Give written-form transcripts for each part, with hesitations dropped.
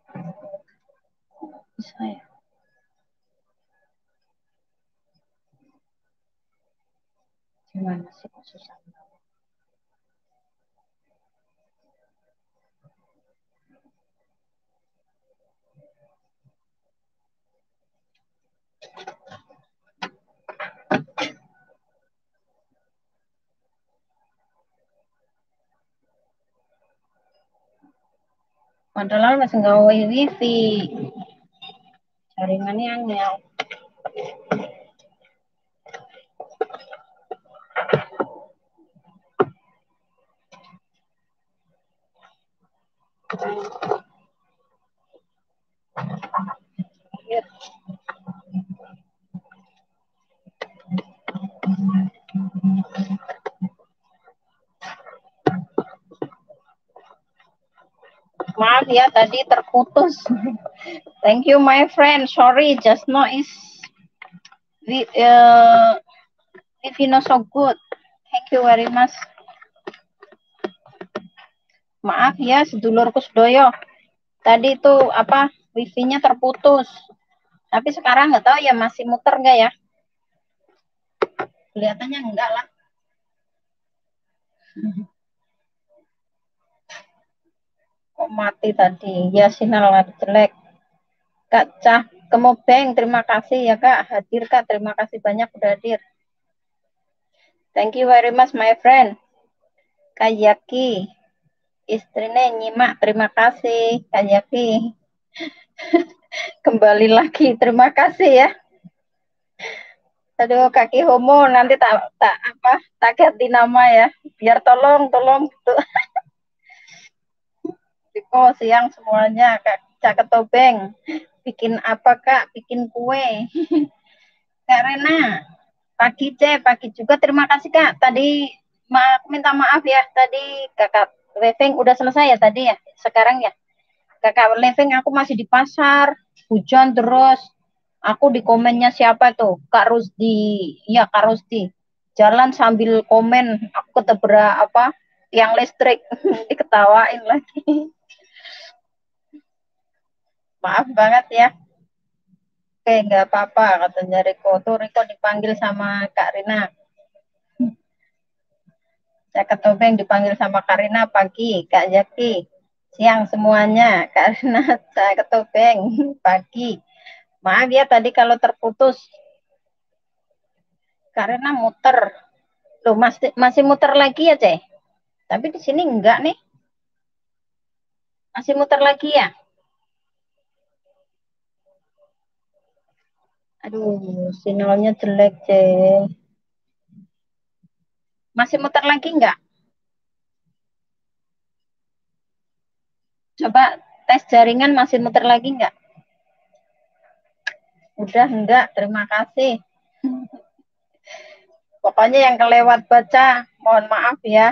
Bisa ya. Gimana sih kok susah? Padahal masih nggak wifi. Jaringannya angel. Maaf ya tadi terputus. Thank you my friend. Sorry just now is wifi not so good. Thank you very much. Maaf ya sedulurku sedoyo. Tadi itu apa wifi-nya terputus. Tapi sekarang nggak tahu ya masih muter nggak ya? Kelihatannya enggak lah. Kok mati tadi? Ya sinyal lagi jelek. Kak Cah Kemobeng, terima kasih ya Kak. Hadir Kak, terima kasih banyak udah hadir. Thank you very much my friend. Kak Yaki, istrinya nyimak, terima kasih Kak Yaki. Kembali lagi, terima kasih ya. Aduh kaki homo nanti tak ganti nama ya. Biar tolong Riko siang semuanya Kak Cak Tobeng. Bikin apa Kak? Bikin kue. Kak Rena, pagi juga terima kasih Kak. Tadi minta maaf ya. Tadi Kakak Leveng udah selesai ya tadi ya. Sekarang ya. Kakak Leveng aku masih di pasar. Hujan terus. Aku di komennya siapa tuh? Kak Rusdi. Iya Kak Rusdi. Jalan sambil komen. Aku ketebra apa? Yang listrik. Diketawain lagi. Maaf banget ya. Oke, nggak apa-apa katanya Riko. Tuh Riko dipanggil sama Kak Rina. Saya Ketobeng dipanggil sama Kak Rina pagi, Kak Jaki. Siang semuanya, Kak Rina, saya Ketobeng pagi. Maaf ya tadi kalau terputus. Kak Rina muter. Loh, masih muter lagi ya, Ceh? Tapi di sini enggak nih. Masih muter lagi ya? Aduh, sinyalnya jelek, Ceh. Masih muter lagi enggak? Coba tes jaringan masih muter lagi enggak? Udah enggak, terima kasih. Pokoknya yang kelewat baca, mohon maaf ya.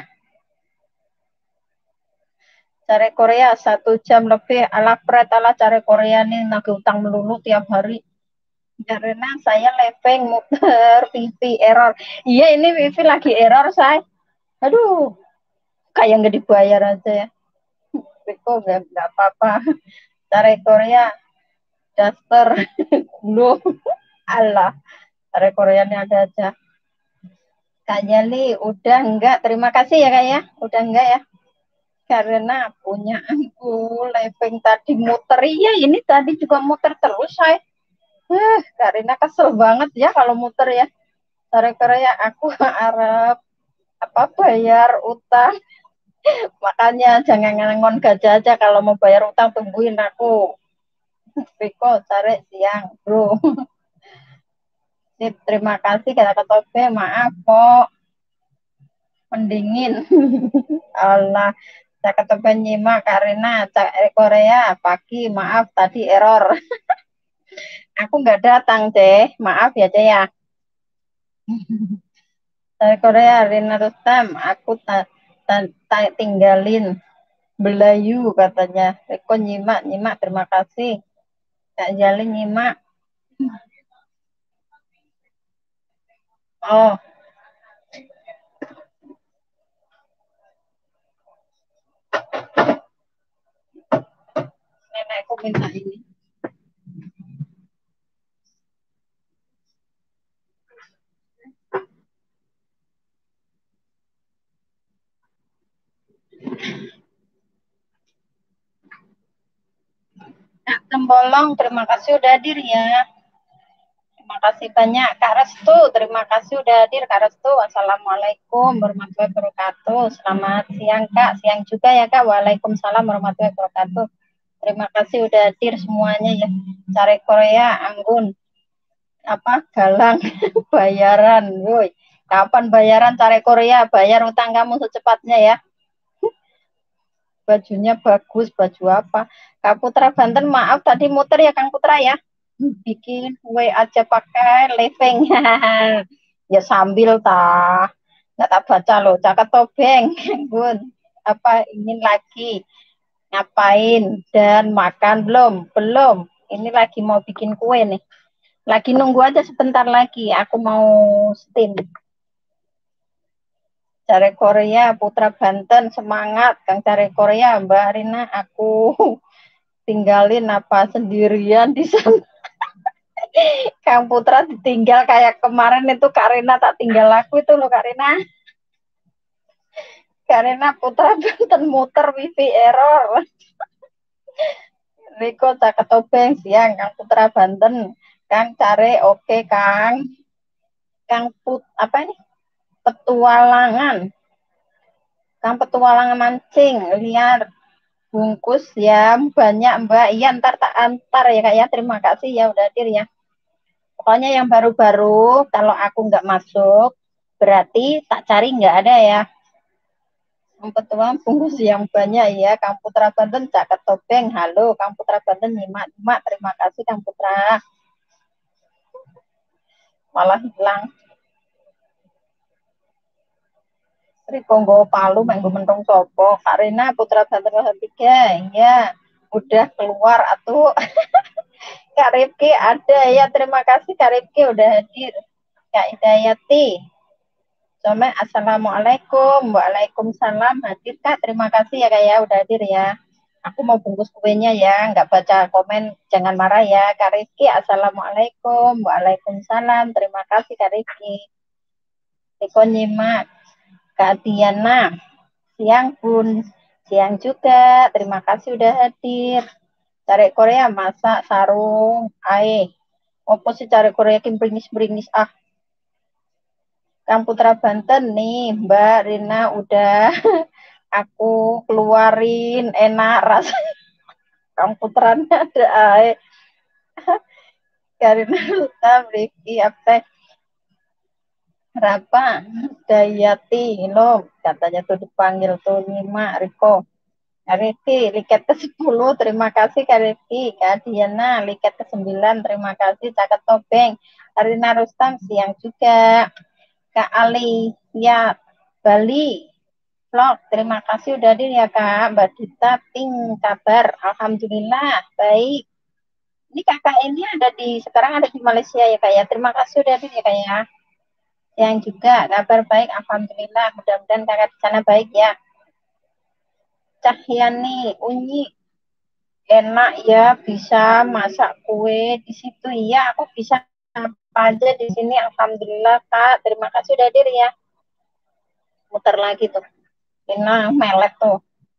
Cari Korea 1 jam lebih, ala pret ala cari Korea nih nagih utang melulu tiap hari. Karena saya leveng muter wifi error. Iya ini wifi lagi error saya. Aduh, kayak nggak dibayar aja ya. Riko nggak apa-apa. Cari Korea daster belum. Allah, cari Korea ini ada aja. Kak Jali udah enggak, terima kasih ya Kak ya. Udah enggak ya. Karena punya aku leveng tadi muter. Iya ini tadi juga muter terus saya. Karena kesel banget ya kalau muter ya. Gara-gara ya aku harap apa bayar utang. Makanya jangan ngangon gajah aja kalau mau bayar utang tungguin aku. Riko cari siang, bro. Sip, terima kasih kata Ketobe, maaf kok mendingin. Allah, saya Ketobe nyimak karena Korea pagi, maaf tadi error. Aku nggak datang, Ceh. Maaf ya, Ceh ya. Dari Korea, Rina Rustam, aku tinggalin Belayu katanya. Eko nyimak, nyimak, terima kasih. Kak Jalin nyimak. Oh, nenekku aku minta ini. Kak Tembolong, terima kasih udah hadir ya. Terima kasih banyak Kak Restu, terima kasih udah hadir Kak Restu. Assalamualaikum warahmatullahi wabarakatuh. Selamat siang Kak, siang juga ya Kak. Waalaikumsalam warahmatullahi wabarakatuh. Terima kasih udah hadir semuanya ya. Cari Korea, Anggun, apa Galang, bayaran, woi. Kapan bayaran Cari Korea? Bayar utang kamu secepatnya ya. Bajunya bagus, baju apa? Kak Putra Banten, maaf tadi muter ya Kang Putra ya. Bikin kue aja pakai leveng. Ya sambil tah. Nggak tak baca loh, caket tobeng. Bun, apa ingin lagi ngapain dan makan belum? Belum. Ini lagi mau bikin kue nih. Lagi nunggu aja sebentar lagi. Aku mau steam. Cari Korea, Putra Banten, semangat. Kang Cari Korea, Mbak Rina, aku tinggalin apa sendirian di sana. Kang Putra ditinggal kayak kemarin itu Kak Rina tak tinggal aku itu loh Kak Rina. Kak Rina Putra Banten muter wifi error. Riko Caket Tobeng siang Kang Putra Banten. Kang Care oke Kang. Kang Put apa ini? Petualangan. Kang Petualangan mancing liar bungkus ya banyak Mbak. Iya ntar tak antar ya Kak ya. Terima kasih ya udah hadir ya. Pokoknya yang baru-baru kalau aku nggak masuk berarti tak cari nggak ada ya. Petualang bungkus yang banyak ya. Kang Putra Banten Caket Tobeng. Halo Kang Putra Banten nyimak. Terima kasih Kang Putra. Malah hilang. Riko nggo palu menggo mentong sopo. Karena Putra Banten 3. Ya, udah keluar atuh. Kak Rifki ada ya. Terima kasih Kak Rifki udah hadir. Kak Hidayati. Sama Assalamualaikum. Waalaikumsalam. Hadir Kak. Terima kasih ya Kak ya udah hadir ya. Aku mau bungkus kuenya ya. Nggak baca komen. Jangan marah ya. Kak Rifki. Assalamualaikum. Waalaikumsalam. Terima kasih Kak Rifki. Riko nyimak. Kak Diana. Siang pun, siang juga. Terima kasih udah hadir. Cari Korea masak sarung, ae. Opo sih cari Korea kim bringis ah. Kang Putra Banten nih, Mbak Rina udah aku keluarin enak rasa. Kang Putra ada ae. Karina Ruta, Riki, apa Rapa, Dayati, lo katanya tuh dipanggil tuh Nima, Riko. Kak Rifki, liket ke-10, terima kasih Kak Rifki. Kak Diana, liket ke-9, terima kasih. Caket Tobeng, Karina Rustam, siang juga. Kak Ali, ya, Bali, vlog, terima kasih udah hadir ya Kak. Mbak Dita, Ping, kabar, Alhamdulillah, baik. Ini kakak ini sekarang ada di Malaysia ya Kak ya. Terima kasih udah hadir ya Kak ya. Yang juga, kabar baik, Alhamdulillah. Mudah-mudahan kakak di sana baik ya. Cahyani, Unyi, enak ya bisa masak kue di situ ya aku bisa apa aja di sini alhamdulillah Kak terima kasih udah hadir ya muter lagi tuh Rina melet tuh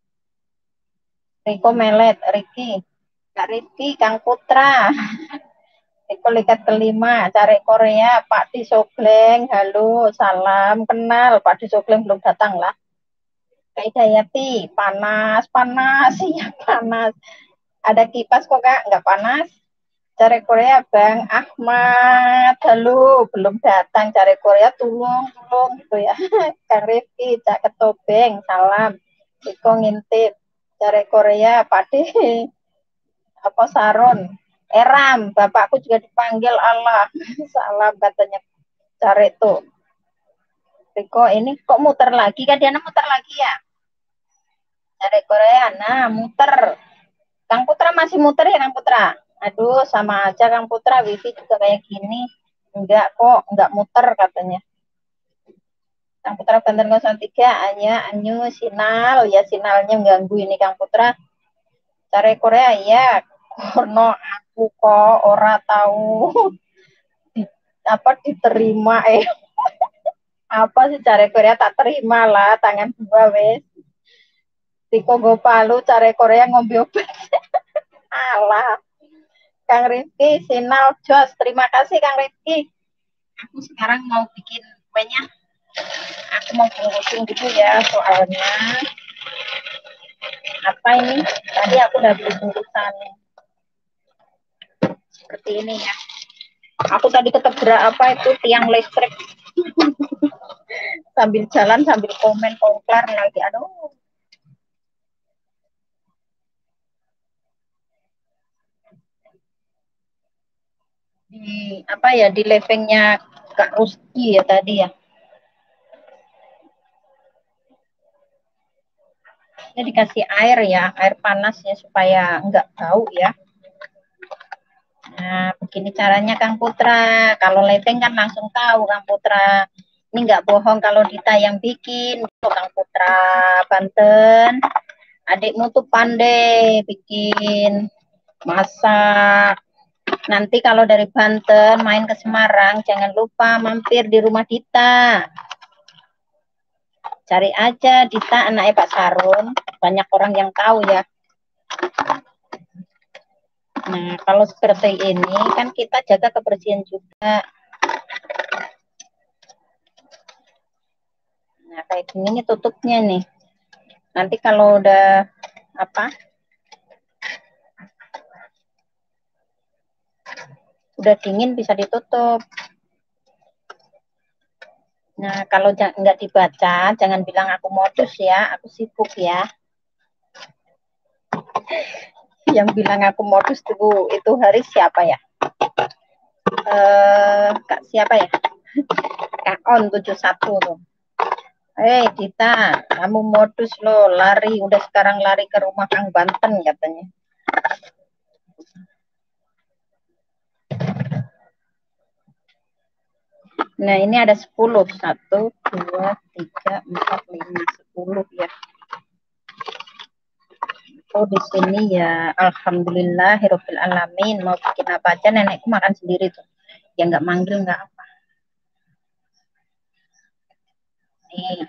Riko melet Riki Kak Riki Kang Putra Riko likat kelima cari Korea Pak Di Sogleng halo salam kenal Pak Di Sogleng belum datang lah Kak Hidayati panas panas iya panas ada kipas kok Kak nggak panas Cari Korea Bang Ahmad, halo belum datang Cari Korea tulung gitu ya. Kang Rifki, Cak Ketobeng, salam. Iko ngintip. Cari Korea Pade, apa Saron, Eram, bapakku juga dipanggil Allah. Salam katanya Cari tuh. Riko ini kok muter lagi kan dia muter lagi ya. Cari Korea, nah muter. Kang Putra masih muter ya Kang Putra? Aduh sama aja Kang Putra wifi juga kayak gini. Enggak kok, enggak muter katanya. Kang Putra Banten 03, hanya anyu sinal, ya sinalnya mengganggu ini Kang Putra. Cari Korea ya, Karena aku kok ora tahu di, apa diterima apa sih cara Korea tak terima lah tangan dua wes. Tiko go palu cara Korea ngombe obat. Alah, Kang Rizky, Sinal, Jos, terima kasih Kang Rizky. Aku sekarang mau bikin kuenya. Aku mau bungkusin dulu ya soalnya apa ini? Tadi aku udah beli bungkusan seperti ini ya. Aku tadi ketabrak apa itu tiang listrik sambil jalan sambil komen komplain lagi. Aduh, di apa ya di levengnya Kak Ruski ya tadi ya. Ini dikasih air ya, air panas ya supaya enggak bau ya. Nah, begini caranya Kang Putra. Kalau leveng kan langsung tahu Kang Putra. Ini enggak bohong kalau Dita yang bikin. Tuh, Kang Putra, Banten. Adikmu tuh pandai bikin masak. Nanti kalau dari Banten main ke Semarang, jangan lupa mampir di rumah Dita. Cari aja Dita anaknya Pak Sarun. Banyak orang yang tahu ya. Nah, kalau seperti ini kan kita jaga kebersihan juga. Nah, kayak gini nih tutupnya nih. Nanti kalau udah apa? Udah dingin bisa ditutup. Nah, kalau nggak dibaca, jangan bilang aku modus ya, aku sibuk ya. Yang bilang aku modus itu hari siapa ya? Kak siapa ya? Kak On 71 tuh. Dita, kamu modus lo lari, udah sekarang lari ke rumah Kang Banten katanya. Nah, ini ada 10. 1, 2, 3, 4, 5, 10 ya. Oh, di sini ya. Alhamdulillahirabbil alamin. Mau bikin apa aja nenekku makan sendiri tuh. Ya nggak manggil nggak apa. Nih,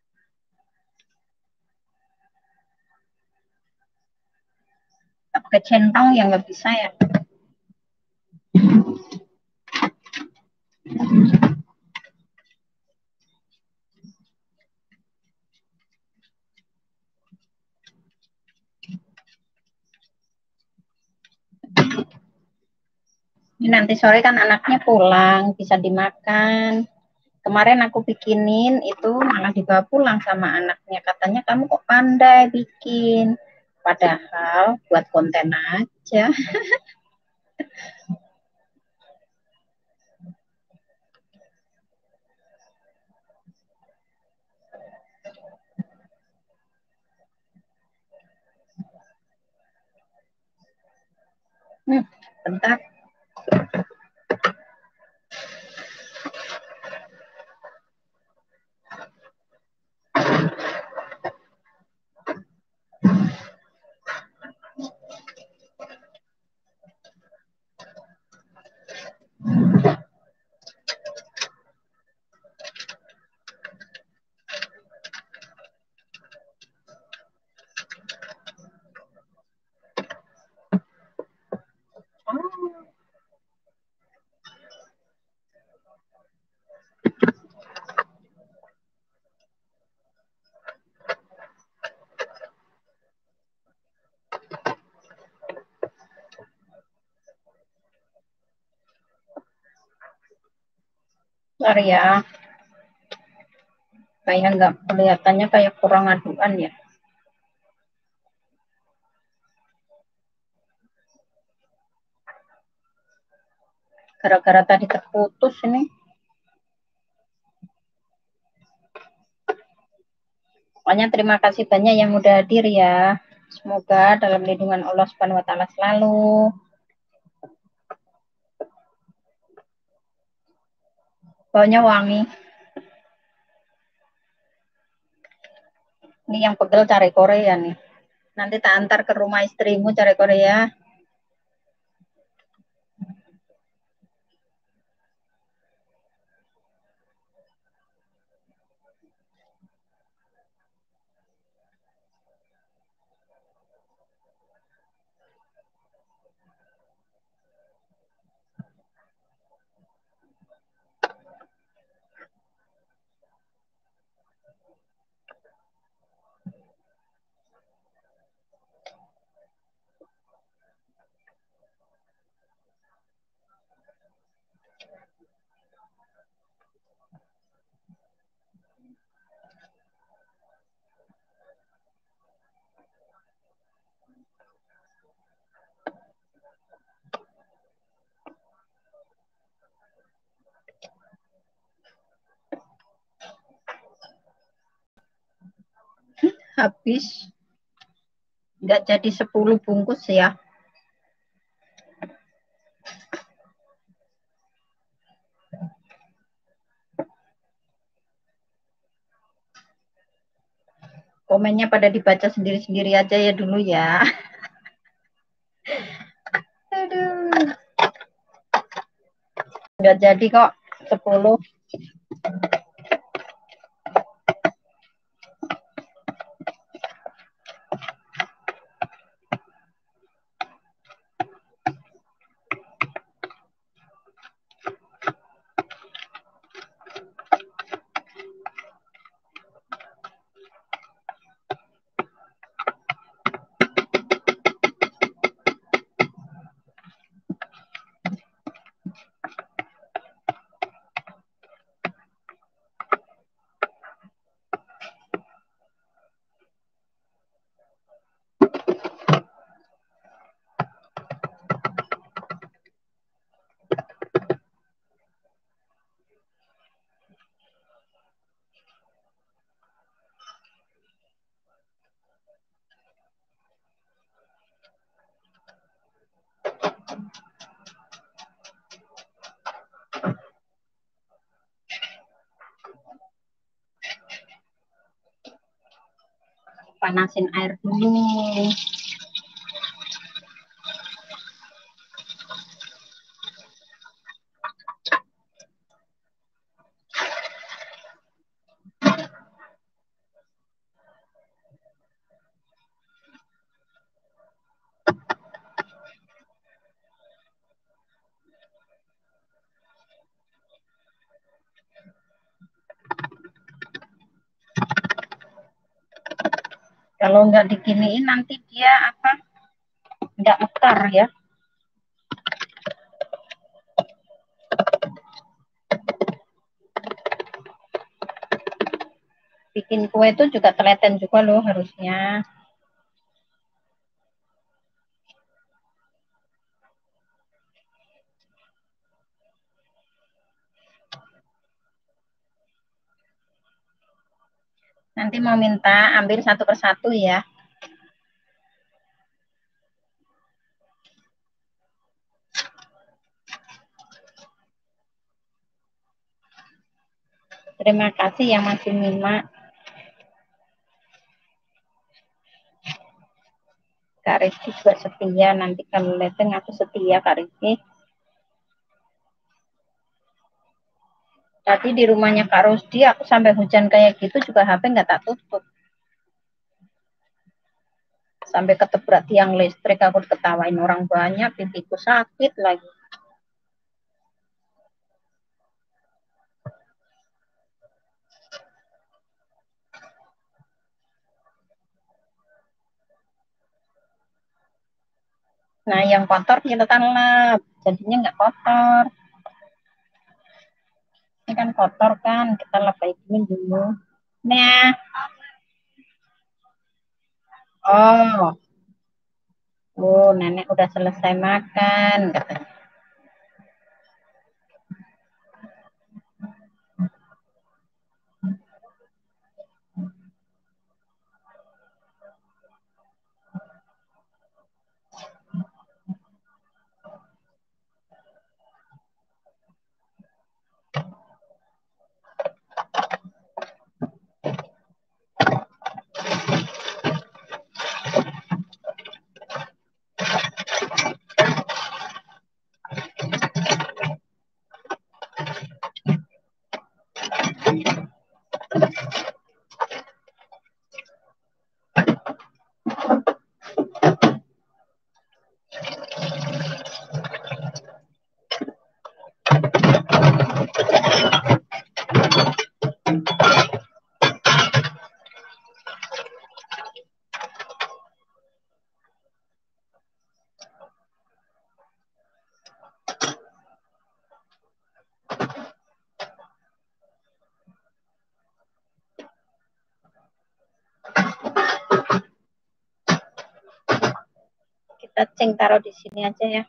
pakai centang ya nggak bisa ya. Ini nanti sore kan anaknya pulang, bisa dimakan. Kemarin aku bikinin itu malah dibawa pulang sama anaknya. Katanya kamu kok pandai bikin. Padahal buat konten aja. Bentar. Oh, sorry ya. Kayak nggak kelihatannya kayak kurang aduan ya. Gara-gara tadi terputus ini. Pokoknya terima kasih banyak yang udah hadir ya. Semoga dalam lindungan Allah Subhanahu wa taala selalu. Baunya wangi. Ini yang pegel cari Korea nih. Nanti tak antar ke rumah istrimu cari Korea. habis. Nggak jadi 10 bungkus ya. Komennya pada dibaca sendiri-sendiri aja ya dulu ya. Aduh. Nggak jadi kok 10. Panasin air dulu. Kalau nggak diginiin nanti dia apa? Nggak mekar ya. Bikin kue itu juga telaten juga loh harusnya. Nanti mau minta ambil satu persatu ya. Terima kasih yang masih nyimak. Kak Rizky juga setia. Nanti kalau leteng aku setia Kak Rizky. Tadi di rumahnya Kak Rusdi aku sampai hujan kayak gitu juga HP nggak tak tutup. Sampai ketebrak tiang listrik aku ketawain orang banyak, pipiku sakit lagi. Nah, yang kotor kita lap, jadinya nggak kotor. Ini kan kotor kan, kita lap kayak gini dulu. Nah, oh, nenek udah selesai makan, katanya. Kita ceng taruh di sini aja ya.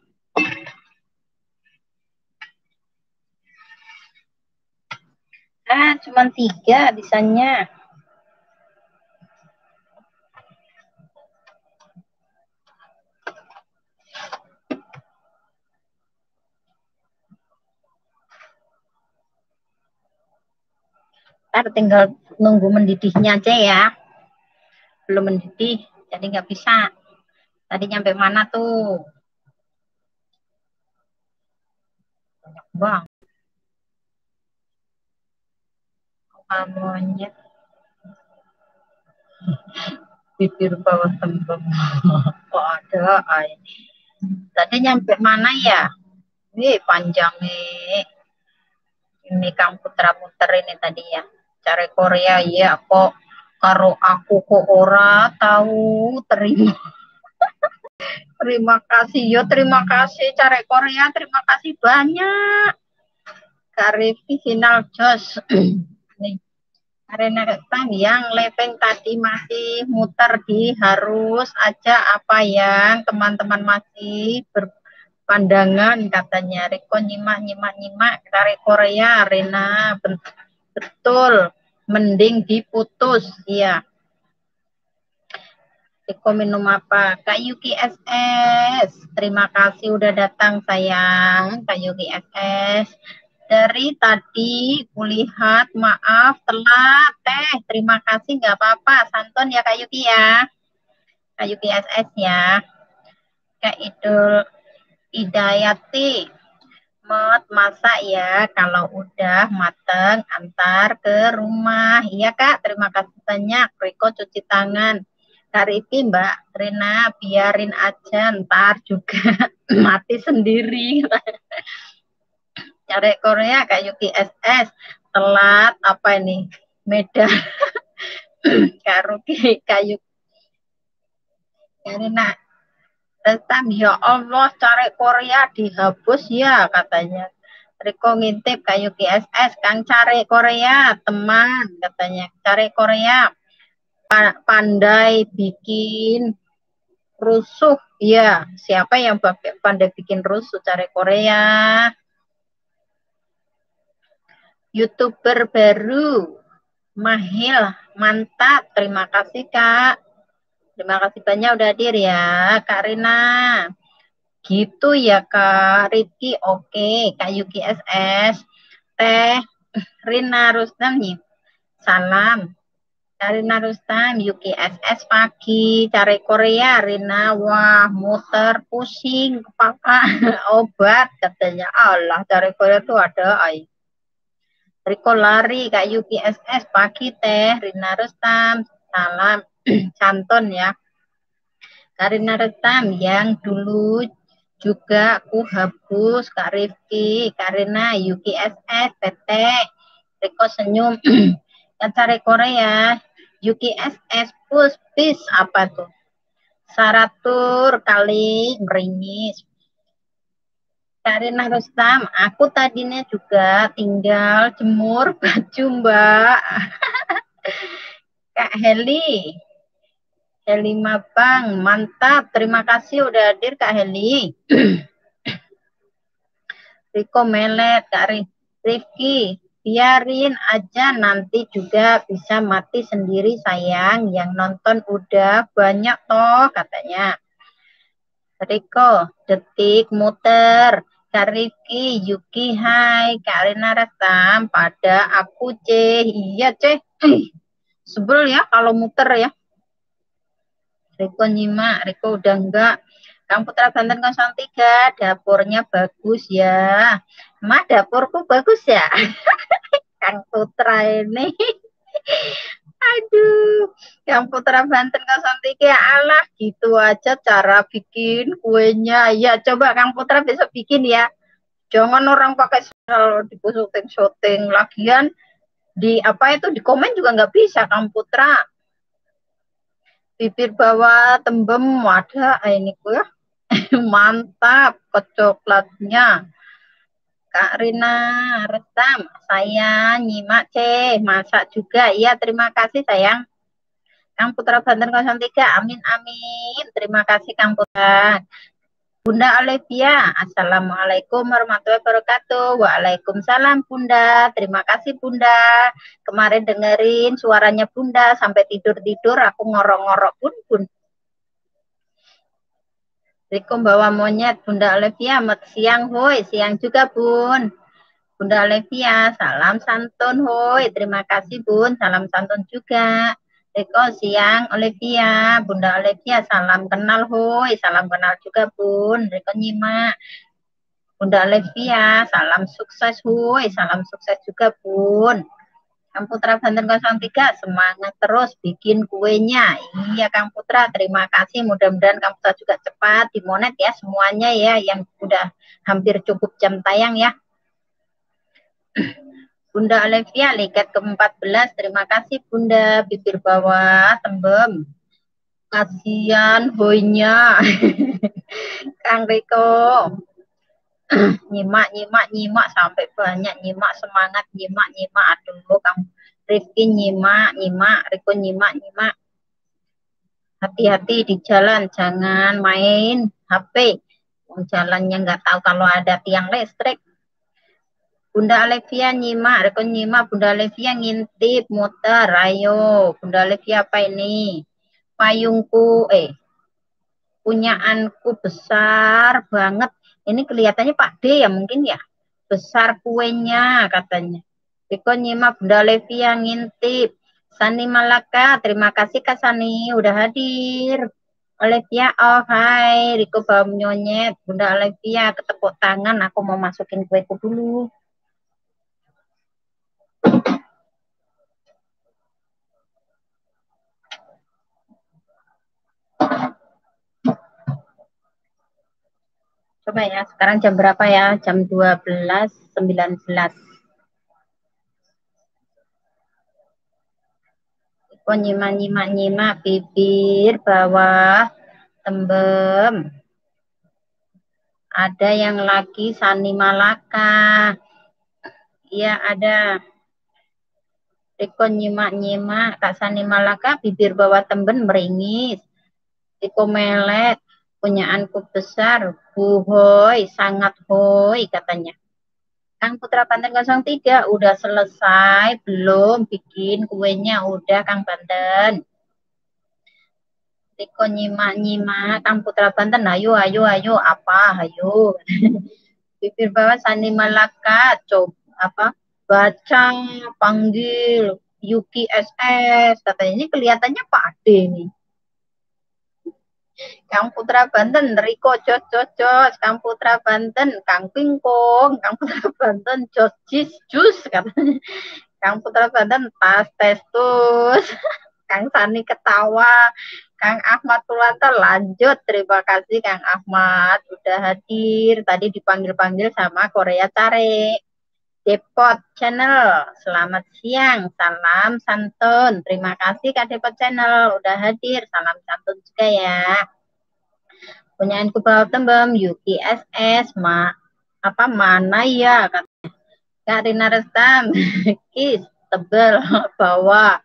Cuma 3 bisanya. Ntar tinggal nunggu mendidihnya aja ya. Belum mendidih, jadi nggak bisa. Tadi nyampe mana tuh? Banyak banget. Monyet. Bibir bawah tembem. Kok ada? Tadi nyampe mana ya? Panjang nih. Ini Kang Putra muter ini tadi ya. Cari Korea ya kok. Karo aku kok ora tahu terima. Terima kasih yo, terima kasih cari Korea, terima kasih banyak. Kak Revi final jos. Nih, karena yang lepeng tadi masih muter di harus aja apa yang teman-teman masih berpandangan katanya. Riko nyimak cari Korea, Rena betul, mending diputus ya. Riko minum apa? Kak Yuki SS, terima kasih udah datang sayang. Kak Yuki SS, dari tadi kulihat maaf telat teh, terima kasih nggak apa-apa, santon ya Kak Yuki ya. Kak Yuki SS ya. Kak Idul Idayati, Mot masak ya, kalau udah mateng antar ke rumah. Iya Kak, terima kasih banyak. Riko cuci tangan. Kak Riki Mbak Rina biarin aja ntar juga mati sendiri. Cari Korea Kak Yuki SS telat apa ini Medan. Kak Ruki Kak Yuki Rina Restam ya Allah cari Korea dihapus ya katanya. Riko ngintip Kak Yuki SS Kang cari Korea teman katanya. Cari Korea pandai bikin rusuh ya. Siapa yang pandai bikin rusuh? Cari Korea. YouTuber baru Mahil mantap, terima kasih Kak, terima kasih banyak udah hadir ya Kak Rina. Gitu ya Kak Rifki, oke. Kak Yuki SS, Teh Rina Rustam nih, salam. Rina Rustam, Yuki SS pagi, cari Korea, Rina, wah muter pusing kepala obat katanya. Allah, cari Korea tuh ada ay. Riko lari, Kak Yuki SS pagi teh, Rina Rustam, salam Canton ya. Karina Rustam yang dulu juga aku hapus, Kak Rifki, Karina, Yuki SS, Tete, Riko senyum, yang cari Korea, Yuki SS, push, peace, apa tuh? Saratur kali meringis. Karina Rustam, aku tadinya juga tinggal jemur baju Mbak. Kak Heli, Heli Mabang, mantap. Terima kasih udah hadir Kak Heli. Riko Melet, Kak Rifki, biarin aja nanti juga bisa mati sendiri sayang. Yang nonton udah banyak toh katanya. Riko, detik muter. Kak Rifki, Yuki, hai. Kak Rina Restam, pada aku ceh. Iya ceh. Sebel ya kalau muter ya. Riko nyimak, Riko udah enggak. Kang Putra Banten 03, dapurnya bagus ya. Mah dapurku bagus ya. Kang Putra ini. Aduh, Kang Putra Banten 03, alah gitu aja cara bikin kuenya. Ya coba Kang Putra besok bikin ya. Jangan orang pakai sel di syuting lagian di apa itu di komen juga nggak bisa Kang Putra. Bibir bawah tembem wadah ini ku ya. Mantap coklatnya. Kak Rina Restam, saya nyimak masak juga. Iya, terima kasih sayang. Kang Putra Banten 03, amin amin. Terima kasih Kang Putra. Bunda Olivia, Assalamualaikum warahmatullahi wabarakatuh. Waalaikumsalam Bunda. Terima kasih Bunda. Kemarin dengerin suaranya Bunda sampai tidur-tidur aku ngorok-ngorok bun. Assalamualaikum bawa monyet Bunda Olivia, siang hoi, siang juga Bun. Bunda Olivia, salam santun, hoi. Terima kasih, Bun. Salam santun juga. Riko, siang, Olivia. Bunda Olivia, salam kenal, hoi. Salam kenal juga, Bun. Riko nyimak. Bunda Olivia, salam sukses, hoi. Salam sukses juga, Bun. Kang Putra Banten 03, semangat terus bikin kuenya. Iya, Kang Putra, terima kasih. Mudah-mudahan Kang Putra juga cepat dimonet ya semuanya ya, yang udah hampir cukup jam tayang ya. Bunda Olivia, liket ke-14. Terima kasih, Bunda. Bibir bawah, tembem. Kasian hoinya. Kang Riko. Nyimak, nyimak, nyimak. Sampai banyak nyimak. Semangat nyimak, nyimak. Aduh, Kang Rifki nyimak, nyimak. Riko nyimak, nyimak. Hati-hati di jalan. Jangan main HP. Jalannya nggak tahu kalau ada tiang listrik. Bunda Olivia nyimak, Reko nyimak, Bunda Olivia ngintip, muter, ayo. Bunda Olivia apa ini? Payungku, punyaanku besar banget. Ini kelihatannya Pak D ya mungkin ya. Besar kuenya katanya. Reko nyimak, Bunda Olivia ngintip. Sani Malaka, terima kasih Kak Sani udah hadir. Olivia, oh hai, Riko bawa nyonyet. Bunda Olivia ketepuk tangan, aku mau masukin kueku dulu. Coba ya, sekarang jam berapa ya? Jam 12.19. Kok nyimak, bibir, bawah, tembem. Ada yang lagi Sani Malaka. Iya, ada. Riko nyimak, Kak Sani Malaka, bibir bawah tembem meringis. Riko melet, punyaanku besar, buhoy, sangat hoy katanya. Kang Putra Banten 03, udah selesai belum bikin kuenya? Udah Kang Banten. Riko nyimak, Kang Putra Banten, ayo, apa, ayo. Bibir bawah Sani Malaka, coba apa? Baca, panggil, Yuki SS, katanya ini kelihatannya Pak D nih. Kang Putra Banten, Riko jos, Kang Putra Banten, Kang Pingkong, Kang Putra Banten, jus, katanya. Kang Putra Banten, tas testus. Kang Sani ketawa. Kang Ahmad Purwanto lanjut. Terima kasih Kang Ahmad udah hadir. Tadi dipanggil-panggil sama Korea Care. Depot Channel, selamat siang, salam santun. Terima kasih Kak Depot Channel udah hadir, salam santun juga ya. Punyaan Kubau Tembem, Yuki SS, apa mana ya? Kak Rina Restam, Kis, tebel, bawa.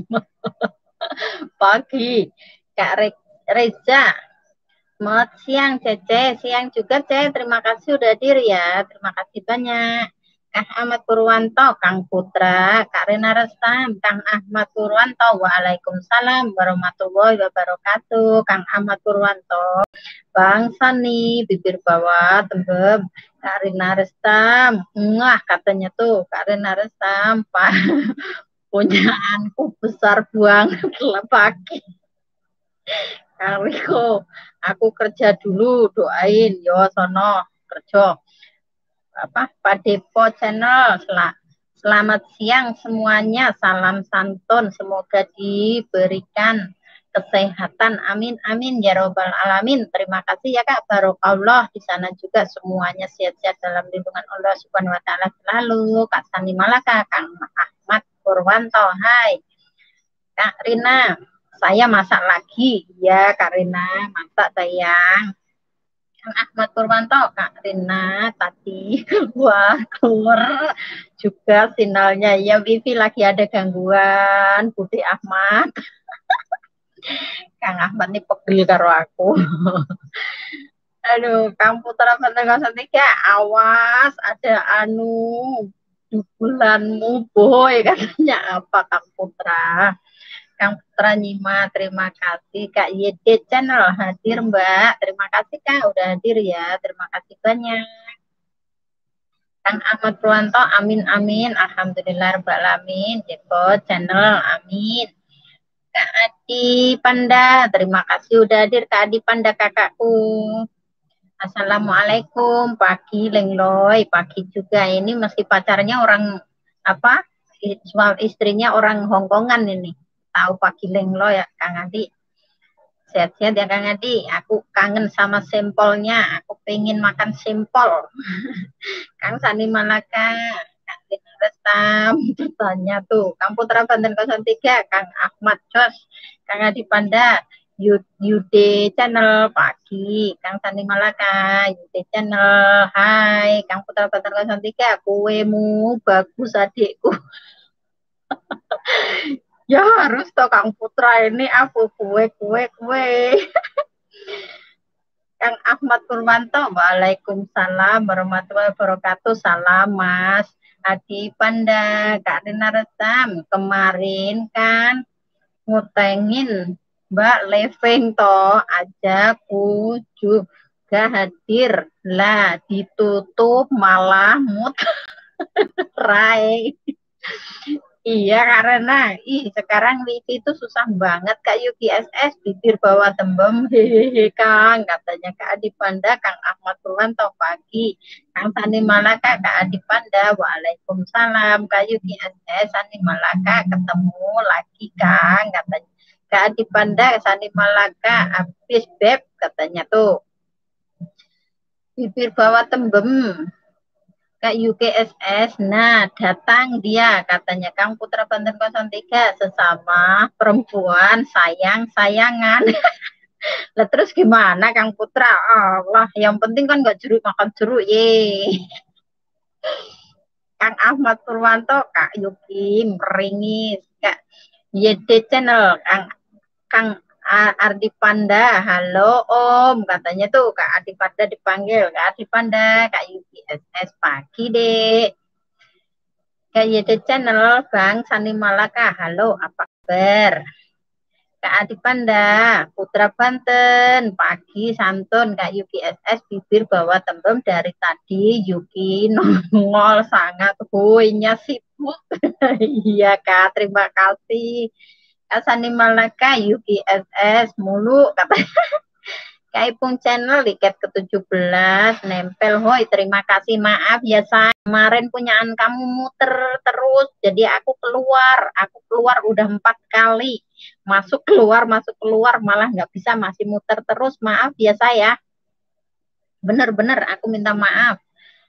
Pagi. Kak Reza, selamat siang Cece, siang juga Cece, terima kasih udah hadir ya, terima kasih banyak. Kang Ahmad Purwanto, Kang Putra, Kak Rina Restam, Kang Ahmad Purwanto, Waalaikumsalam warahmatullahi wabarakatuh. Kang Ahmad Purwanto, Bang Sani, bibir bawah, tembem. Kak Rina Restam, ngah katanya tuh, Kak Rina Restam, Pak, punyaanku besar banget lah pagi. Kang Riko, aku kerja dulu, doain, yo sono kerja. Apa Pak Depo Channel, selamat siang semuanya, salam santun, semoga diberikan kesehatan, amin amin ya robbal alamin. Terima kasih ya Kak, barokallah di sana juga semuanya sehat-sehat dalam lindungan Allah Subhanahu wa taala selalu. Kak Sani Malaka, Kang Ahmad Purwanto, hai. Kak Rina, saya masak lagi. Ya Kak Rina, masak sayang. Kang Ahmad Purwanto, Kak Rina tadi keluar juga sinyalnya. Ya Wifi lagi ada gangguan, Budi Ahmad. Kang Ahmad nih pegel karo aku. Aduh, Kang Putra Banten 03, awas ada bulanmu boy, katanya apa Kang Putra. Kang Putra Nyima, terima kasih. Kak YD Channel hadir Mbak, terima kasih Kak udah hadir ya, terima kasih banyak. Kang Ahmad Purwanto, amin amin, alhamdulillah rabbil alamin. Jeko channel, amin. Kak Adi Panda, terima kasih udah hadir Kak Adi Panda kakakku. Assalamualaikum, pagi Lengloy, pagi juga ini meski pacarnya orang apa? Istrinya orang Hongkongan ini. Tahu pagi Lengloy ya Kang Adi. Sehat-sehat ya Kang Adi. Aku kangen sama sampelnya. Aku pengen makan sampel. Kang Sani Malaka, Kang Dina Restam, bertanya tuh. Kang Putra Banten 03, Kang Ahmad Jos, Kang Adi Panda, Yude Channel pagi, Kang Sani Malaka, Yude Channel, hai, Kang Putra Banten 03, kuemu bagus adikku. Ya harus toh Kang Putra ini aku kue. Kang Ahmad Purwanto, waalaikumsalam warahmatullahi wabarakatuh. Salam Mas Adi Panda, Kak Rina Restam. Kemarin kan ngutengin Mbak Leveng toh aja ku juga hadir lah ditutup malah mutrai. Iya karena sekarang wifi itu susah banget Kak Yuki SS bibir bawah tembem hehehe Kang katanya Kak Adi Panda Kang Ahmad Purwanto pagi Kang Sani Malaka Kak Adi Panda waalaikumsalam Kak Yuki SS Sani Malaka ketemu lagi Kang katanya Kak Adi Panda Sani Malaka habis beb katanya tuh bibir bawah tembem Kak UKSS, nah datang dia katanya Kang Putra Banten 03 sesama perempuan sayang-sayangan. Lah terus gimana Kang Putra? Allah, yang penting kan nggak jeruk makan jeruk ye. Kang Ahmad Purwanto, Kak Yuki meringis, Kak YD Channel, Kang Ardi Panda, halo Om, katanya tuh Kak Ardi Panda dipanggil, Kak Ardi Panda, Kak Yuki SS pagi dek. Kak YD Channel, Bang Sani Malaka, halo apa kabar? Kak Adi Panda, Putra Banten, pagi santun Kak Yuki SS, bibir bawah tembem dari tadi Yuki nongol sangat huinya sibuk. Iya Kak, terima kasih. Kak Sani Malaka, Yuki SS, mulu katanya. Kak Ipung Channel tiket ke-17 nempel hoi terima kasih maaf ya saya kemarin punyaan kamu muter terus jadi aku keluar udah 4 kali masuk keluar malah nggak bisa masih muter terus maaf ya saya bener-bener aku minta maaf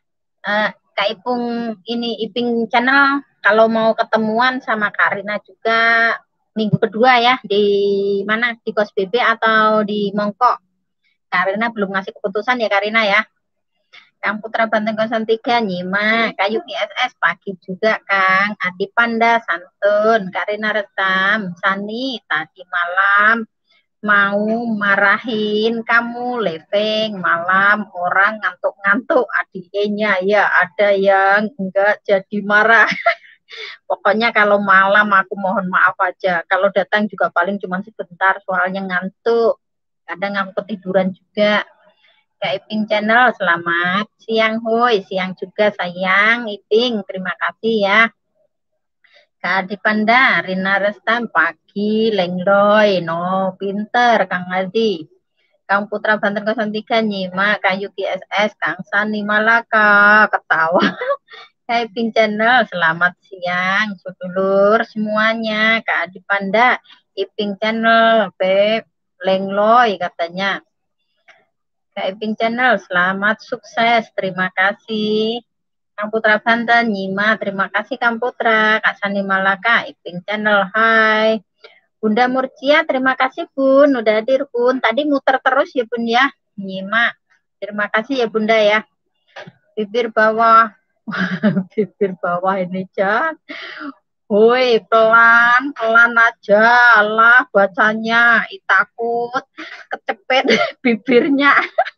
Kak Ipung ini Iping Channel kalau mau ketemuan sama Karina juga minggu kedua ya di mana di Kos BB atau di Mongkok Karina belum ngasih keputusan ya Karina ya. Kang Putra Banten 03 nyimak, Kayu ISS pagi juga Kang, Adi Panda santun, Karina Restam, Sani tadi malam mau marahin kamu leveng malam orang ngantuk-ngantuk adiknya ya ada yang enggak jadi marah. Pokoknya kalau malam aku mohon maaf aja. Kalau datang juga paling cuma sebentar soalnya ngantuk. Kadang aku ketiduran juga. Kak Iping Channel, selamat siang hoi, siang juga sayang Iping, terima kasih ya. Kak Adi Panda, Rina Restam, pagi, Lengloy, no, pinter, Kang Adi. Kang Putra Banten 03, nyimak, Kak Yuki SS, Kang Sani Malaka, ketawa. Kak Iping Channel, selamat siang, sedulur semuanya, Kak Adi Panda, Iping Channel, Beb, Lengloy katanya. Kak Iping Channel, selamat sukses. Terima kasih. Kang Putra Banten, Nyima, terima kasih Kang Putra. Kak Sani Malaka, Iping Channel, hai. Bunda Murcia, terima kasih Bun. Udah hadir Bun. Tadi muter terus ya Bun ya. Nyima, terima kasih ya Bunda ya. Bibir bawah. Bibir bawah ini Jan. Woi, pelan aja lah bacanya. Takut kecepet bibirnya.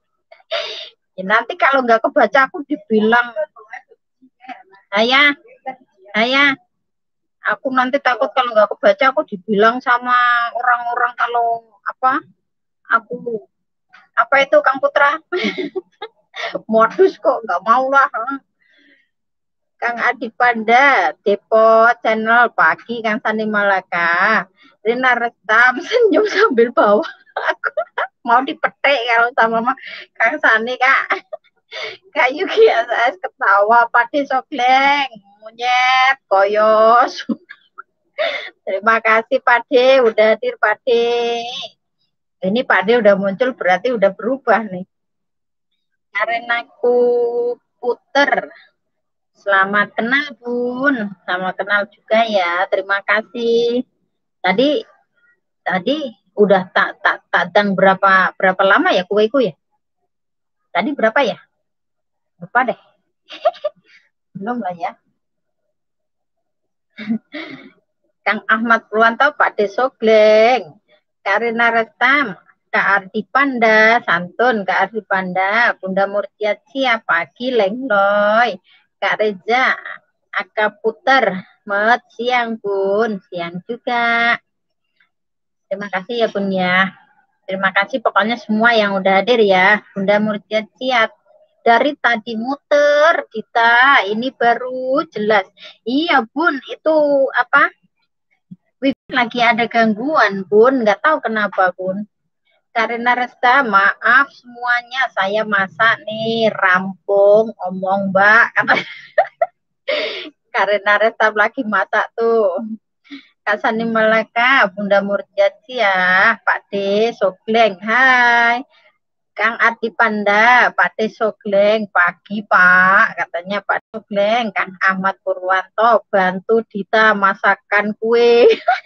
Ya, nanti kalau nggak kebaca aku dibilang ayah aku nanti takut kalau nggak kebaca aku dibilang sama orang-orang kalau apa aku apa itu Kang Putra modus kok nggak mau lah Kang Adi Panda, Depo Channel Pagi, Kang Sani Malaka, Rina Restam, senyum sambil bawa. Aku mau dipetik kalau sama Kang Sani, Kak. Kak Yuki AS ketawa, Pade Sogleng, Munyet, Koyos. Terima kasih Pade, udah hadir Pade. Ini Pade udah muncul, berarti udah berubah nih. Karena aku puter. Selamat kenal Bun, selamat kenal juga ya. Terima kasih. Tadi tadi udah tak dan berapa lama ya kueku ya? Tadi berapa ya? Lupa deh. Belum lah ya. Kang Ahmad Purwanto, Pak Desogleng, Karina Restam, Kak Ardi Panda, Santun, Kak Ardi Panda, Bunda Murtiacia, Pagi Lengloy, Kak Reza, Aka Puter, Met, siang Bun, siang juga. Terima kasih ya Bun ya. Terima kasih pokoknya semua yang udah hadir ya. Bunda Murtiacia, dari tadi muter kita, ini baru jelas. Iya Bun, itu apa? Wifi lagi ada gangguan, Bun. Nggak tahu kenapa, Bun. Karena Resta, maaf semuanya. Saya masak nih, rampung, omong, Mbak. Karena Resta lagi masak tuh. Kak Sani Malaka, Bunda Murjati ya, Pak D, Sogleng, hai. Kang Adi Panda, Pak D Sogleng, pagi Pak, katanya Pak Sogleng, Kang Ahmad Purwanto, bantu Dita masakan kue.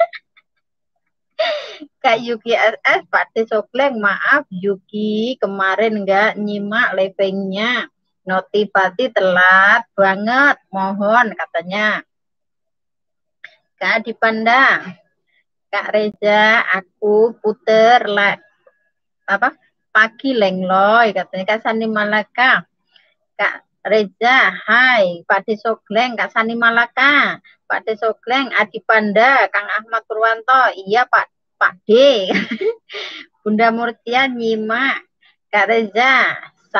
Kak Yuki SS, Pak Sokleng, maaf Yuki, kemarin nggak nyimak livingnya. Notifasi telat banget, mohon katanya. Kak Dipanda, Kak Reza, aku puter lah apa pagi lengloy katanya. Kak Sani Malaka, Kak Reza, hai Pak Sokleng, Kak Sani Malaka, Pak Sokleng, Adi Panda, Kang Ahmad Purwanto, iya Pak D. Bunda Murtia nyimak Kak Reza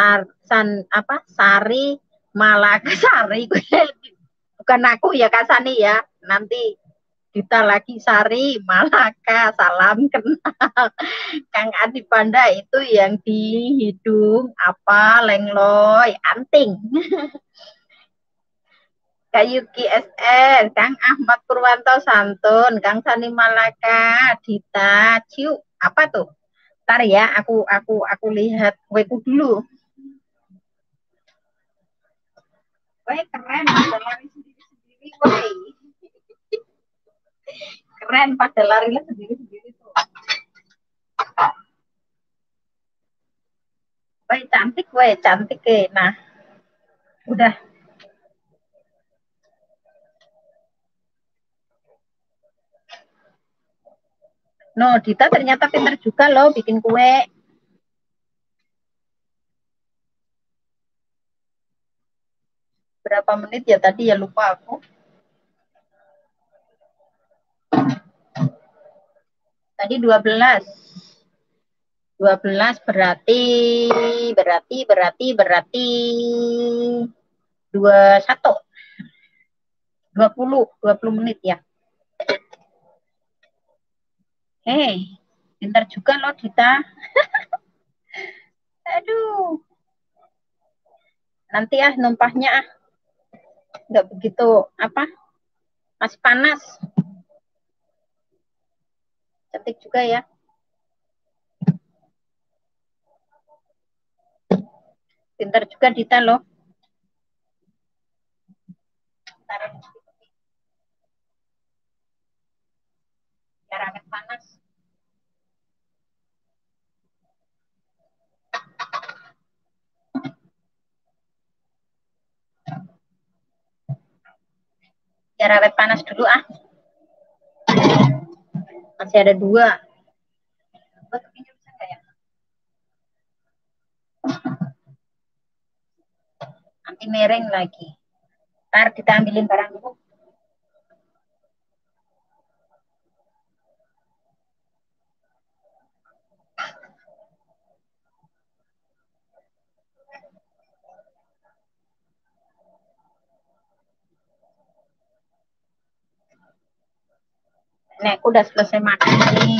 Sari Malaka Sari bukan aku ya Kak Sani ya, nanti kita lagi Sari Malaka, salam kenal. Kang Adi Panda itu yang di hidung apa lengloy anting. Kak Yuki SN, Kang Ahmad Purwanto Santun, Kang Sani Malaka, Dita Ciu, apa tuh? Ntar ya, aku lihat kueku dulu. Wah, keren, pada lari sendiri-sendiri, woi. Keren, pada lari sendiri-sendiri tuh. Woi, cantik, nah, udah. No, Dita ternyata pinter juga loh bikin kue. Berapa menit ya tadi ya lupa aku. Tadi 12. 12 berarti 21. 20 menit ya. Pintar juga loh Dita. Aduh. Nanti numpahnya nggak begitu apa? Masih panas. Cantik juga ya. Pintar juga Dita loh. Biar agak panas. Biar awet panas dulu Masih ada 2. Nanti mereng lagi. Ntar kita ambilin barang dulu. Nek, aku udah selesai makan nih.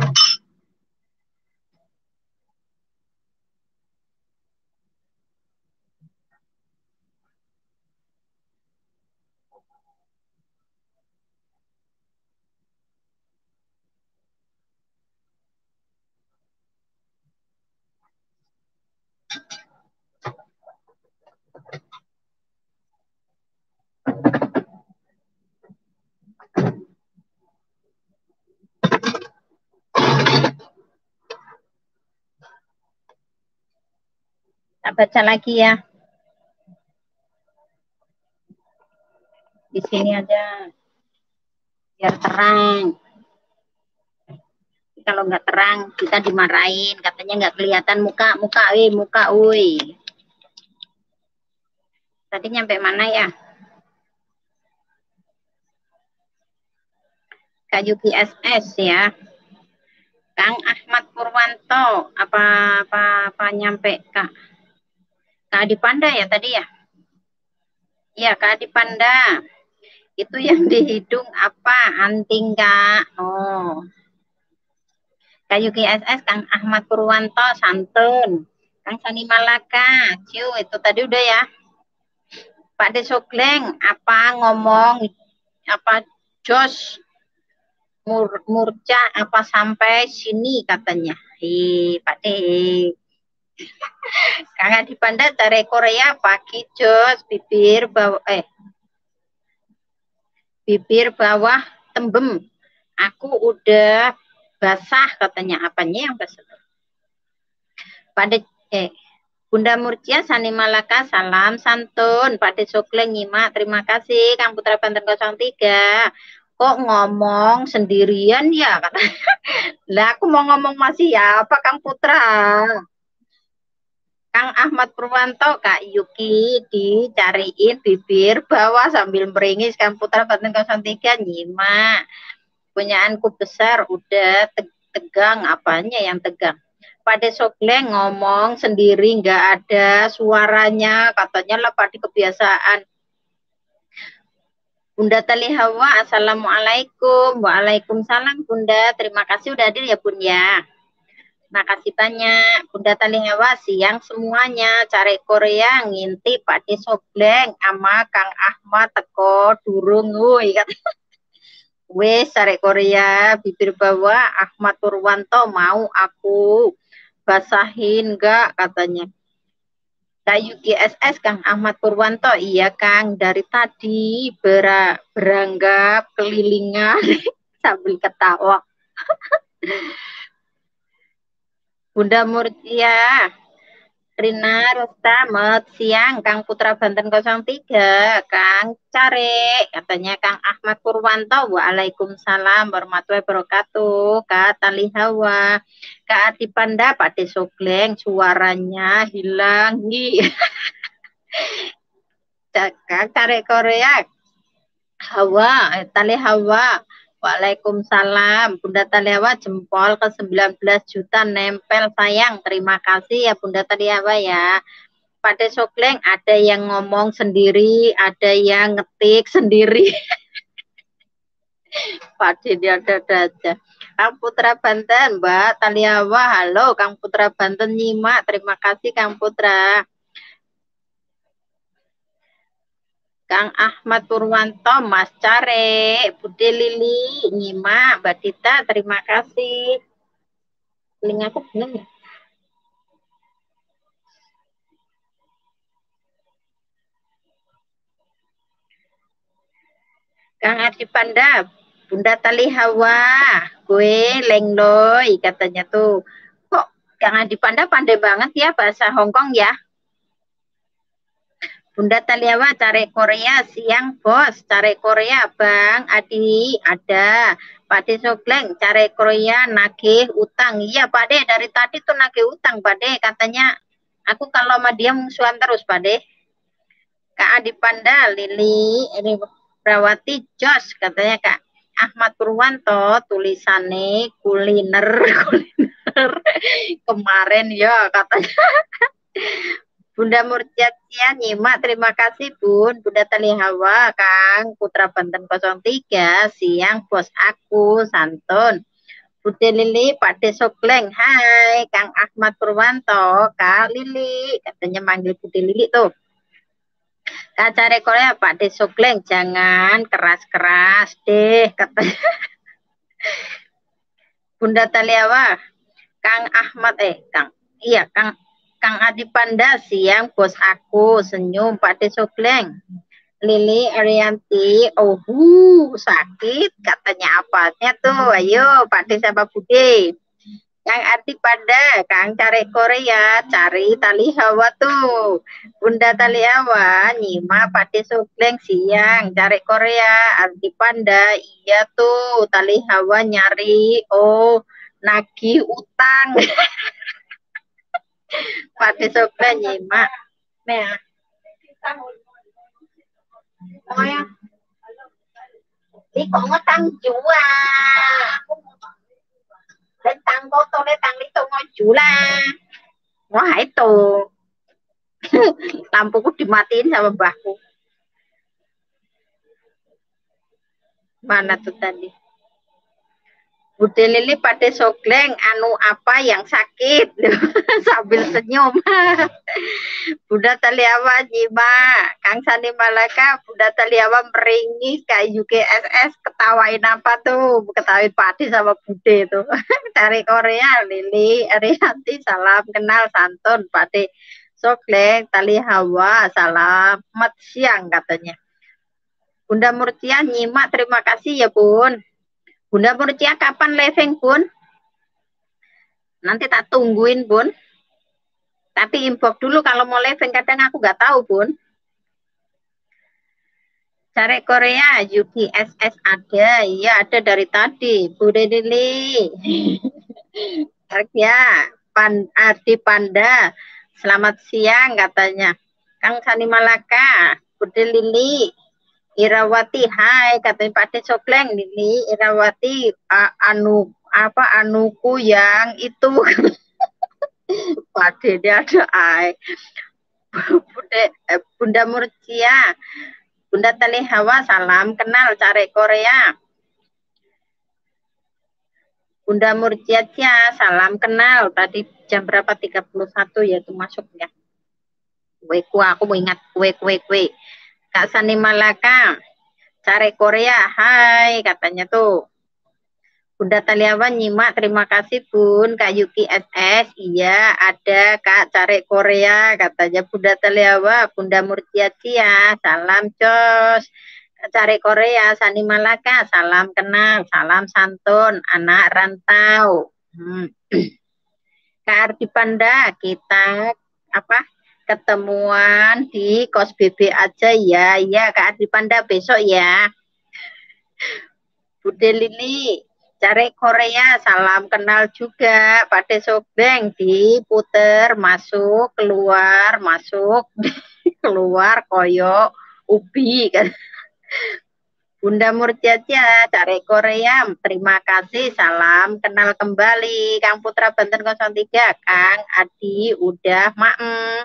Tak baca lagi ya. Di sini aja. Biar terang. Kalau nggak terang, kita dimarahin. Katanya nggak kelihatan muka, muka, woi. Tadi nyampe mana ya? Kak Yuki SS ya. Kang Ahmad Purwanto. Apa nyampe Kak? Kak Adi Panda ya tadi ya? Iya, Kak Adi Panda. Itu yang di hidung apa? Anting, Kak. Oh. Kak Yuki SS, Kang Ahmad Purwanto, Santun. Kang Sani Malaka, Ciu, itu tadi udah ya. Pak Desogleng, apa ngomong, apa Jos, Murca, apa sampai sini katanya. Pak De. Kang Adi Panda, dari Korea, pagi Jos, bibir bawah tembem. Aku udah basah katanya. Apanya yang basah? Pada Bunda Murcia Sani Malaka, salam santun. Pada Sokleng nyimak, terima kasih. Kang Putra Banten 03. Kok ngomong sendirian ya? Lah aku mau ngomong masih ya apa Kang Putra? Kang Ahmad Purwanto, Kak Yuki dicariin bibir bawah sambil meringis. Kang Putra Banten 03 nyimak. Punyaanku besar udah tegang, apanya yang tegang? Pada Sogleng ngomong sendiri nggak ada suaranya, katanya lah pada kebiasaan. Bunda Tali Hawa, assalamualaikum. Waalaikumsalam Bunda, terima kasih udah hadir ya Bun ya. Makasih banyak Bunda Tali Hawa, siang semuanya. Cari Korea ngintip Pada Sogleng sama Kang Ahmad teko durung woi. Wes cari Korea bibir bawah Ahmad Purwanto mau aku basahin enggak katanya. Kak Yuki SS Kang Ahmad Purwanto, iya Kang, dari tadi beranggap kelilingan sambil ketawa. Bunda Murtia, Rina Rostamet, siang Kang Putra Banten 03, Kang Care, katanya Kang Ahmad Purwanto, waalaikumsalam warahmatullahi wabarakatuh, Kak Tali Hawa, Kak Ati Panda, Pak Desogleng, suaranya hilang, Kang Care Korea, Hawa, Tali Hawa, waalaikumsalam, Bunda Tali Hawa, jempol ke 19 juta, nempel sayang, terima kasih ya Bunda Tali Hawa ya. Pada Sokleng ada yang ngomong sendiri, ada yang ngetik sendiri. Pada dia ada aja. Kang Putra Banten, Mbak Taliawa, halo Kang Putra Banten nyimak, terima kasih Kang Putra. Kang Ahmad Purwanto, Mas Care, Bude Lili, nyimak, Mbak Dita, terima kasih. Link aku bener ya? Kang Adi Panda, Bunda Tali Hawa, gue lengloy katanya tuh. Kok Kang Adi Panda pandai banget ya bahasa Hongkong ya? Bunda Taliawa cari Korea siang bos, cari Korea Bang Adi ada. Pak De Sogleng cari Korea nagih utang. Iya Pak De, dari tadi tuh nagih utang Pak De, katanya aku kalau sama dia musuhan terus Pak De. Kak Adi Panda, Lili, ini Prawati Jos katanya Kak Ahmad Purwanto, tulisannya kuliner kuliner kemarin ya katanya. Bunda Murjatia nyimak, terima kasih Bun. Bunda Tali Hawa, Kang Putra Banten 03, siang bos aku, Santun. Bude Lili, Pak Desokleng, hai Kang Ahmad Purwanto, Kak Lili, katanya manggil Bude Lili tuh. Kacare Korea, Pak Desokleng, jangan keras-keras deh, katanya. Bunda Taliawa, Kang Ahmad, Kang, iya Kang Kang Adi Panda, siang bos aku, senyum Pak Desokleng. Lili Arianti, oh sakit, katanya apanya tuh, ayo Pak Des sama Bude. Yang arti pada Kang cari Korea, cari tali hawa tuh. Bunda tali hawa, nyimak Pak Des Sukleng siang, cari Korea, arti panda, iya tuh, tali hawa nyari, oh nagih utang. Pak Des Sukleng nyimak. Nah, oh ya, ini kok ngutang jua. Letang foto, letang itu ngojula. Wah itu, lampuku dimatiin sama mbahku. Mana tuh tadi? Bude Lili pada sogleng, anu apa yang sakit? Sambil senyum. Bunda Taliawa Jima, Kang Sani Malaka, Bunda Taliawa meringis kayak UKSS, ketawain apa tuh? Ketawain Padi sama Bude tuh. Dari Korea, Lili, Arianti, salam kenal santun, Padi sogleng, Tali Hawa, salam, mat siang katanya. Bunda Murtia nyimak, terima kasih ya Bun. Bunda Murcia kapan living Bun? Nanti tak tungguin Bun. Tapi inbox dulu kalau mau living, kadang aku nggak tahu Bun. Cari Korea, Yuki SS ada, iya ada dari tadi. Bude Lili. Ya, Ardi Panda. Selamat siang katanya. Kang Sani Malaka, Bude Lili. Irawati, hai katanya Pak Sokleng, Lili Irawati, anu apa anuku yang itu. Pak dia ada ai. Bunda Murcia, Bunda Tali Hawa, salam kenal cari Korea. Bunda Murcia, salam kenal. Tadi jam berapa? 31 ya itu masuknya. Kue aku mau ingat kue. Kak Sani Malaka, cari Korea, hai katanya tuh. Bunda Taliawan nyimak, terima kasih Bun. Kak Yuki SS, iya ada Kak cari Korea, katanya Bunda Taliawa. Bunda Murtia Cia, salam cos. Cari Korea, Sani Malaka, salam kenal, salam santun, anak rantau. Kak Ardi Panda, kita apa ketemuan di kos BB aja ya, ya Kak Ardi Panda besok ya. Bude Lili, cari Korea, salam kenal juga. Pada Sogbeng diputer, masuk, keluar, masuk, keluar, koyo, ubi. Kan. Bunda Murjaja, cari Korea, terima kasih, salam kenal kembali. Kang Putra Banten 03, Kang Adi, udah maem.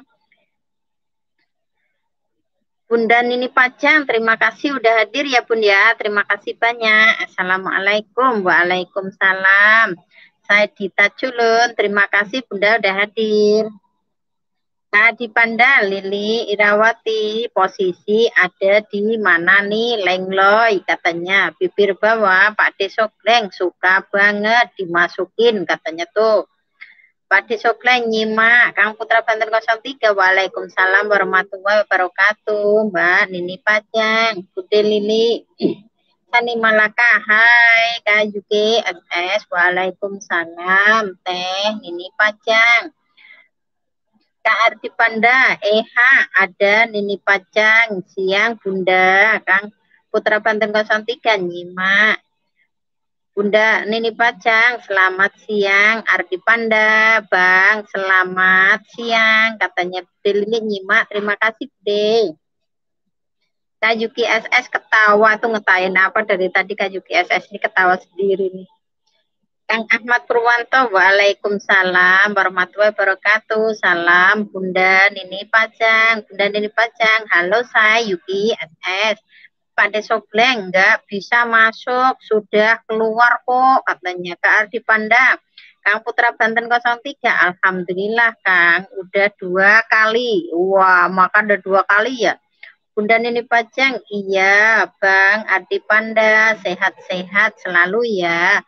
Bunda Nini Pajang, terima kasih udah hadir ya Bun ya. Terima kasih banyak. Assalamualaikum. Waalaikumsalam. Saya Dita Culun. Terima kasih Bunda udah hadir. Tadi Panda, Lili Irawati, posisi ada di mana nih Lengloy katanya. Bibir bawah Pak Desokleng suka banget dimasukin katanya tuh. Pak Sokleng nyimak, Kang Putra Banten 03, Waalaikumsalam warahmatullahi wabarakatuh, Mbak Nini Pajang, Bude Lili, Sani Malaka, hai, Kak Yuki, SS, Waalaikumsalam, Teh Nini Pajang, Kak Arti Panda, ada Nini Pajang, siang Bunda, Kang Putra Banten 03, nyimak, Bunda Nini Pajang, selamat siang. Ardi Panda, Bang, selamat siang. Katanya Bude nyimak, terima kasih Bude. Kak Yuki SS ketawa tuh ngetain apa dari tadi Kak Yuki SS ini ketawa sendiri nih. Kang Ahmad Purwanto, Waalaikumsalam warahmatullahi wabarakatuh. Salam Bunda Nini Pajang. Bunda Nini Pajang, halo saya Yuki SS. Pak Desobleng nggak bisa masuk, sudah keluar kok katanya. Kak Ardi Panda, Kang Putra Banten 03, Alhamdulillah Kang, udah 2 kali. Wah, maka udah 2 kali ya. Bunda Nini Pajang, iya Bang Ardi Panda, sehat-sehat selalu ya.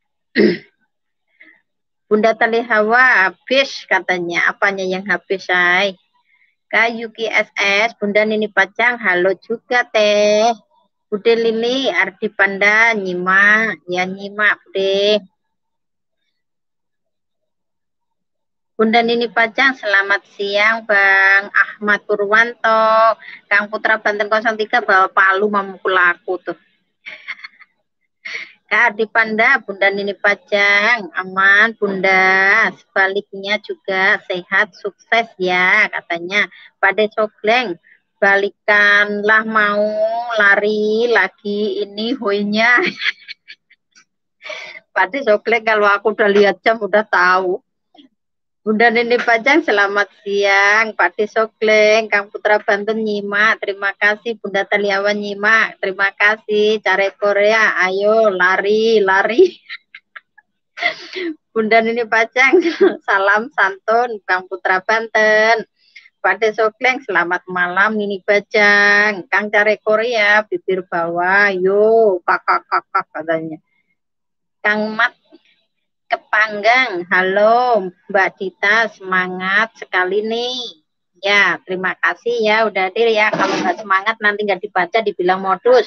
Bunda Tali Hawa habis katanya. Apanya yang habis, say? Kak Yuki SS, Bunda Nini Pajang, halo juga teh. Bude Lili, Ardi Panda, nyimak. Ya nyimak, Bude. Bunda Nini Pajang, selamat siang Bang Ahmad Purwanto. Kang Putra Banten 03 bawa palu memukul aku tuh. Kak Ardi Panda, Bunda Nini Pajang, aman Bunda, sebaliknya juga sehat, sukses ya katanya. Pada Sogleng, balikanlah mau lari lagi ini hoinya. Pada Sogleng kalau aku udah lihat jam udah tahu. Bunda Nini Pajang, selamat siang. Pak Sogleng, Kang Putra Banten nyimak. Terima kasih Bunda Taliawan nyimak. Terima kasih. Cari Korea, ayo lari, lari. Bunda Nini Pajang, salam santun Kang Putra Banten. Pak Sogleng, selamat malam Nini Pajang. Kang Cari Korea, bibir bawah, yo kakak-kakak katanya. Kang Mat Kepanggang, halo Mbak Dita, semangat sekali nih. Ya, terima kasih ya udah hadir ya. Kalau nggak semangat nanti nggak dibaca dibilang modus.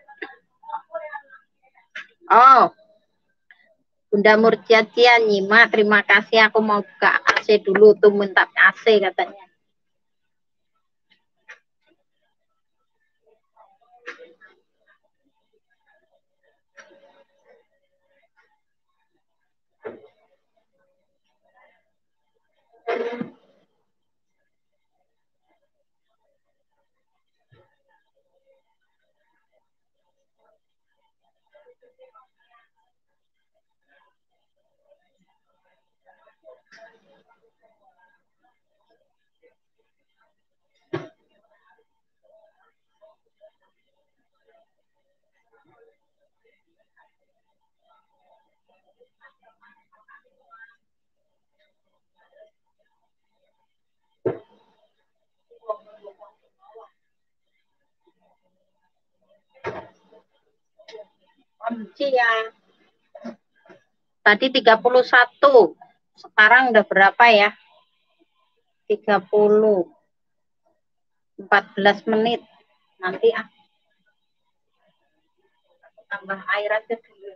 Oh, Bunda Murciacia nyimak, terima kasih. Aku mau buka AC dulu tuh, minta AC katanya. Ya. Tadi 31. Sekarang udah berapa ya? 30. 14 menit. Nanti tambah air aja dulu.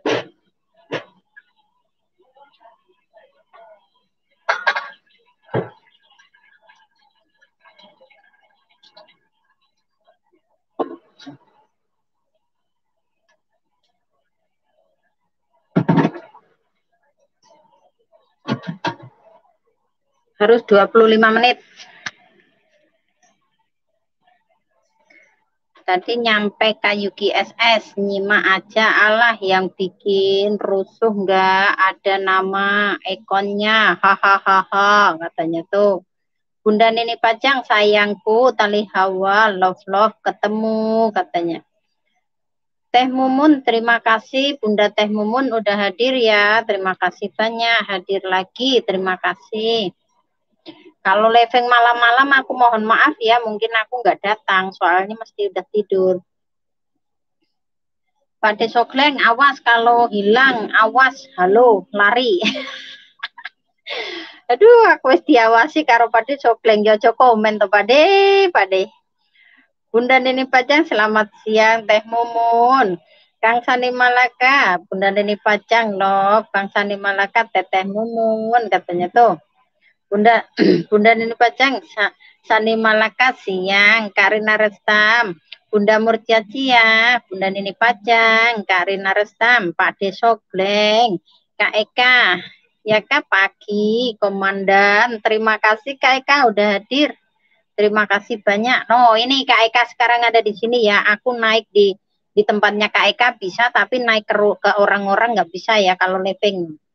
Harus 25 menit. Tadi nyampe Kayuki SS, nyimak aja Allah yang bikin rusuh nggak ada nama ekonnya, hahaha katanya tuh. Bunda Nini Pajang, sayangku, tali hawa, love ketemu katanya. Teh Mumun, terima kasih Bunda Teh Mumun udah hadir ya, terima kasih banyak, hadir lagi, terima kasih. Kalau living malam-malam aku mohon maaf ya, mungkin aku nggak datang, soalnya mesti udah tidur. Pak Sogleng, awas kalau hilang, awas, halo, lari. Aduh, aku wis diawasi karo Pak Sogleng, jojo komen to Pak De. Bunda Nini Pajang, selamat siang, Teh Mumun. Kang Sani Malaka, Bunda Nini Pajang, loh, Kang Sani Malaka, Teteh Mumun, katanya tuh. Bunda Bunda Nini Pajang, Sani Malaka siang, Karina Restam, Bunda Murciacia, Bunda Nini Pajang, Karina Restam, Pak Desogleng, Kak Eka, ya Kak pagi, Komandan, terima kasih Kak Eka udah hadir. Terima kasih banyak. No, ini Kak Eka sekarang ada di sini ya. Aku naik di tempatnya Kak Eka bisa, tapi naik ke orang-orang nggak bisa ya kalau living.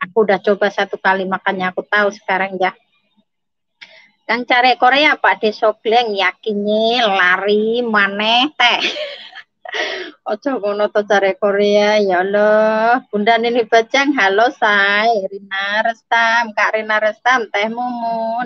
Aku udah coba 1 kali, makanya aku tahu sekarang ya. Kang cari Korea Pak Desogleng yakinnya lari maneh teh. Ojo ngono to cari Korea ya Allah. Bunda Nini Bajang, halo say. Rina Restam, Kak Rina Restam, Teh Mumun.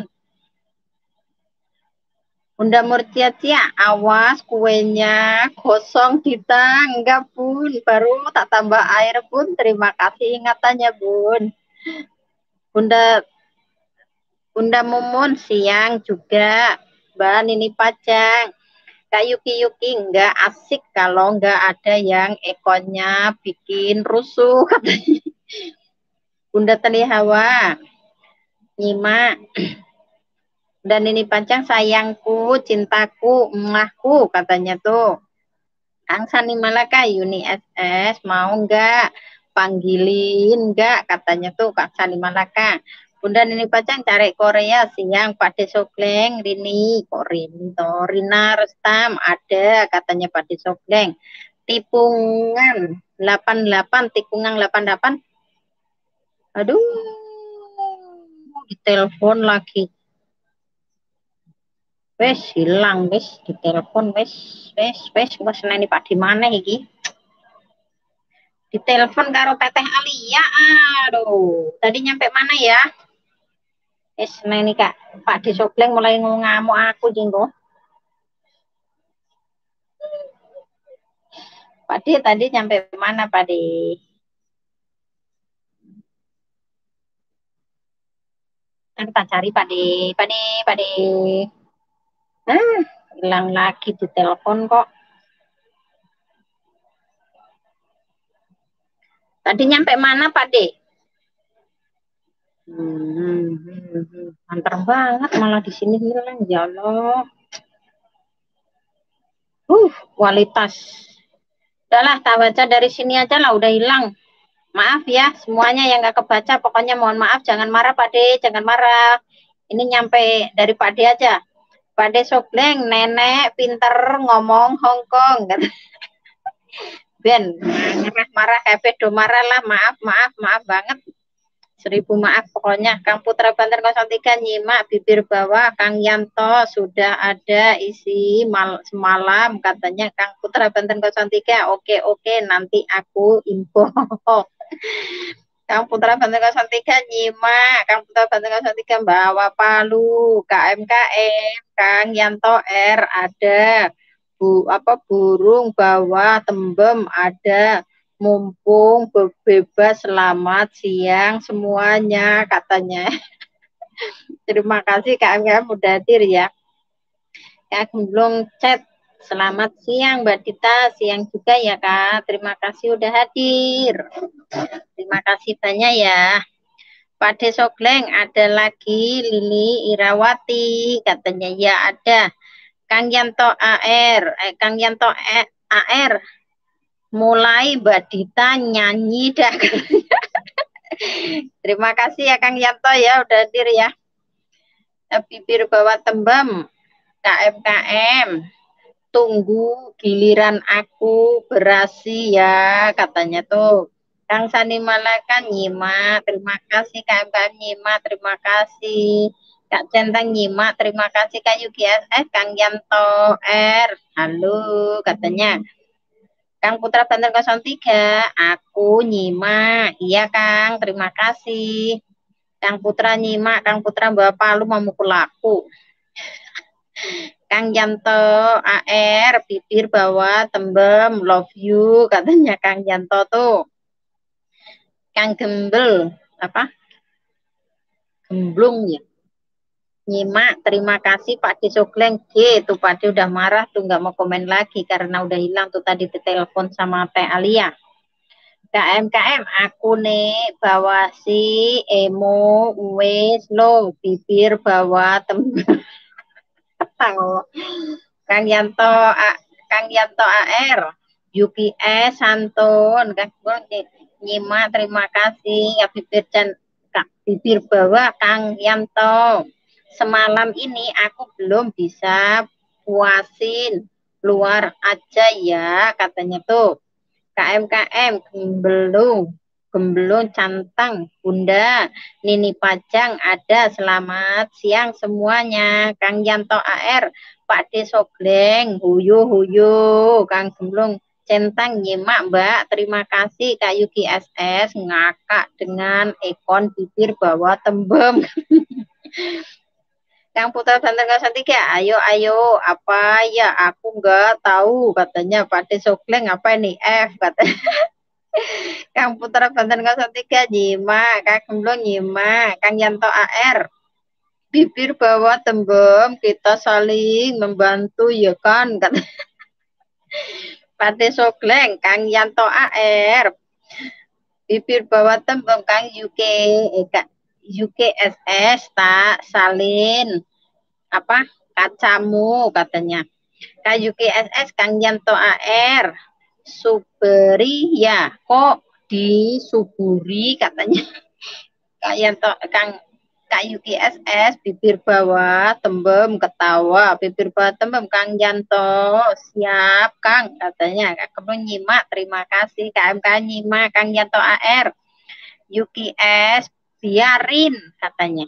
Bunda Murtia, awas kuenya gosong enggak bun, baru tak tambah air bun, terima kasih ingatannya bun. Bunda Bunda Mumun siang juga, Mbak Nini Pajang. Kak Yuki enggak asik kalau enggak ada yang ekornya bikin rusuh. Bunda Teli Hawa, nyimak. Dan ini Pancang sayangku, cintaku, emahku katanya tuh. Kang Sani Malaka, Yuni SS, mau enggak? Panggilin enggak? Katanya tuh Kang Sani Malaka. Bunda Nini Pacang cari Korea siang Pak Desogleng, Rini, kok Rini toh, Rina Restam ada katanya Pak Desogleng. Tipungan 88, tikungan 88. Aduh, ditelepon lagi. Wes hilang wes ditelepon wes wes nani Pak di mana iki? Ditelepon karo Teteh Alia. Aduh, tadi nyampe mana ya? Wes nani Kak Pak Desogleng mulai ngamuk aku jinggo. Pak De tadi nyampe mana Pak De? Kita cari Pak De, Pak De, Pak De. Ah, hilang lagi di telepon kok. Tadi nyampe mana Pak De? Antar banget malah di sini hilang ya Allah. Kualitas. Udahlah, tak baca dari sini aja lah, udah hilang. Maaf ya, semuanya yang nggak kebaca, pokoknya mohon maaf, jangan marah Pak De, jangan marah. Ini nyampe dari Pak De aja. Pak De Sogleng, nenek pinter ngomong Hongkong. Ben, marah-marah, do marah lah, maaf banget. 1000 maaf pokoknya. Kang Putra Banten 03 nyimak bibir bawah Kang Yanto sudah ada isi semalam katanya Kang Putra Banten 03. Oke, nanti aku info. Kang Putra Banten 03 nyimak, Kang Putra Banten 03 bawa Palu, KMKM, Kang Yanto R ada. Burung bawa tembem ada. Mumpung bebas, selamat siang semuanya katanya. Terima kasih KMKM udah hadir ya. Kak belum chat. Selamat siang Mbak Dita, siang juga ya Kak. Terima kasih udah hadir. Terima kasih banyak ya. Pak Desogleng ada lagi Lili Irawati katanya ya ada. Kang Yanto Kang Yanto AR mulai Mbak Dita nyanyi dah. Terima kasih ya Kang Yanto ya udah hadir ya. Bibir bawah tembem KMKM tunggu giliran aku berasi ya katanya tuh. Kang Sani Malaka nyimak, terima kasih KMKM nyimak, terima kasih. Kak Centang nyimak, terima kasih Kak Yuki Kang Yanto R, halo katanya. Kang Putra Banten 03, aku nyimak, iya Kang, terima kasih. Kang Putra nyimak, Kang Putra bawa palu mau mukul aku. Kang Yanto AR bibir bawah tembem love you katanya Kang Yanto tuh. Kang Gembel apa? Gemblung ya. Nyimak, terima kasih Pak Desogleng. Tuh Pak De udah marah tuh nggak mau komen lagi karena udah hilang tuh tadi ditelepon sama Teh Alia. KMKM aku nih bawa si emo wes lo bibir bawah tembem. Kang Yanto Kang Yanto AR UPS Santun Kang nyimak terima kasih ya bibir dan Kak bibir bawah Kang Yanto semalam ini aku belum bisa puasin luar aja ya katanya tuh KMKM belum Gemblong Cantang, Bunda, Nini Pajang ada. Selamat siang semuanya. Kang Yanto AR, Pak D Sogleng, Huyu Huyu, Kang Gemblong Centang nyimak Mbak. Terima kasih Kak Yuki SS ngakak dengan ekon bibir bawah tembem. Kang Putra Banten 03, ayo ayo apa ya aku nggak tahu katanya Pak D Sogleng apa ini F katanya. Kang Putra Banten 03 nyimak, Kang Gemblong nyimak, Kang Yanto AR. Bibir bawah tembem, kita saling membantu ya kan. Kata Pate Sogleng, Kang Yanto AR. Bibir bawah tembem, Kang UK, Kak UKSS tak salin apa kacamu katanya. Kak UKSS, Kang Yanto AR. Suberi ya kok disuburi katanya. Kak Yanto, Kak Yuki SS, bibir bawah, tembem, ketawa, bibir bawah, tembem, Kang Yanto, siap, Kang, katanya, Kak Kemlu nyimak, terima kasih, KMK nyimak, Kang Yanto AR, Yuki S, biarin, katanya.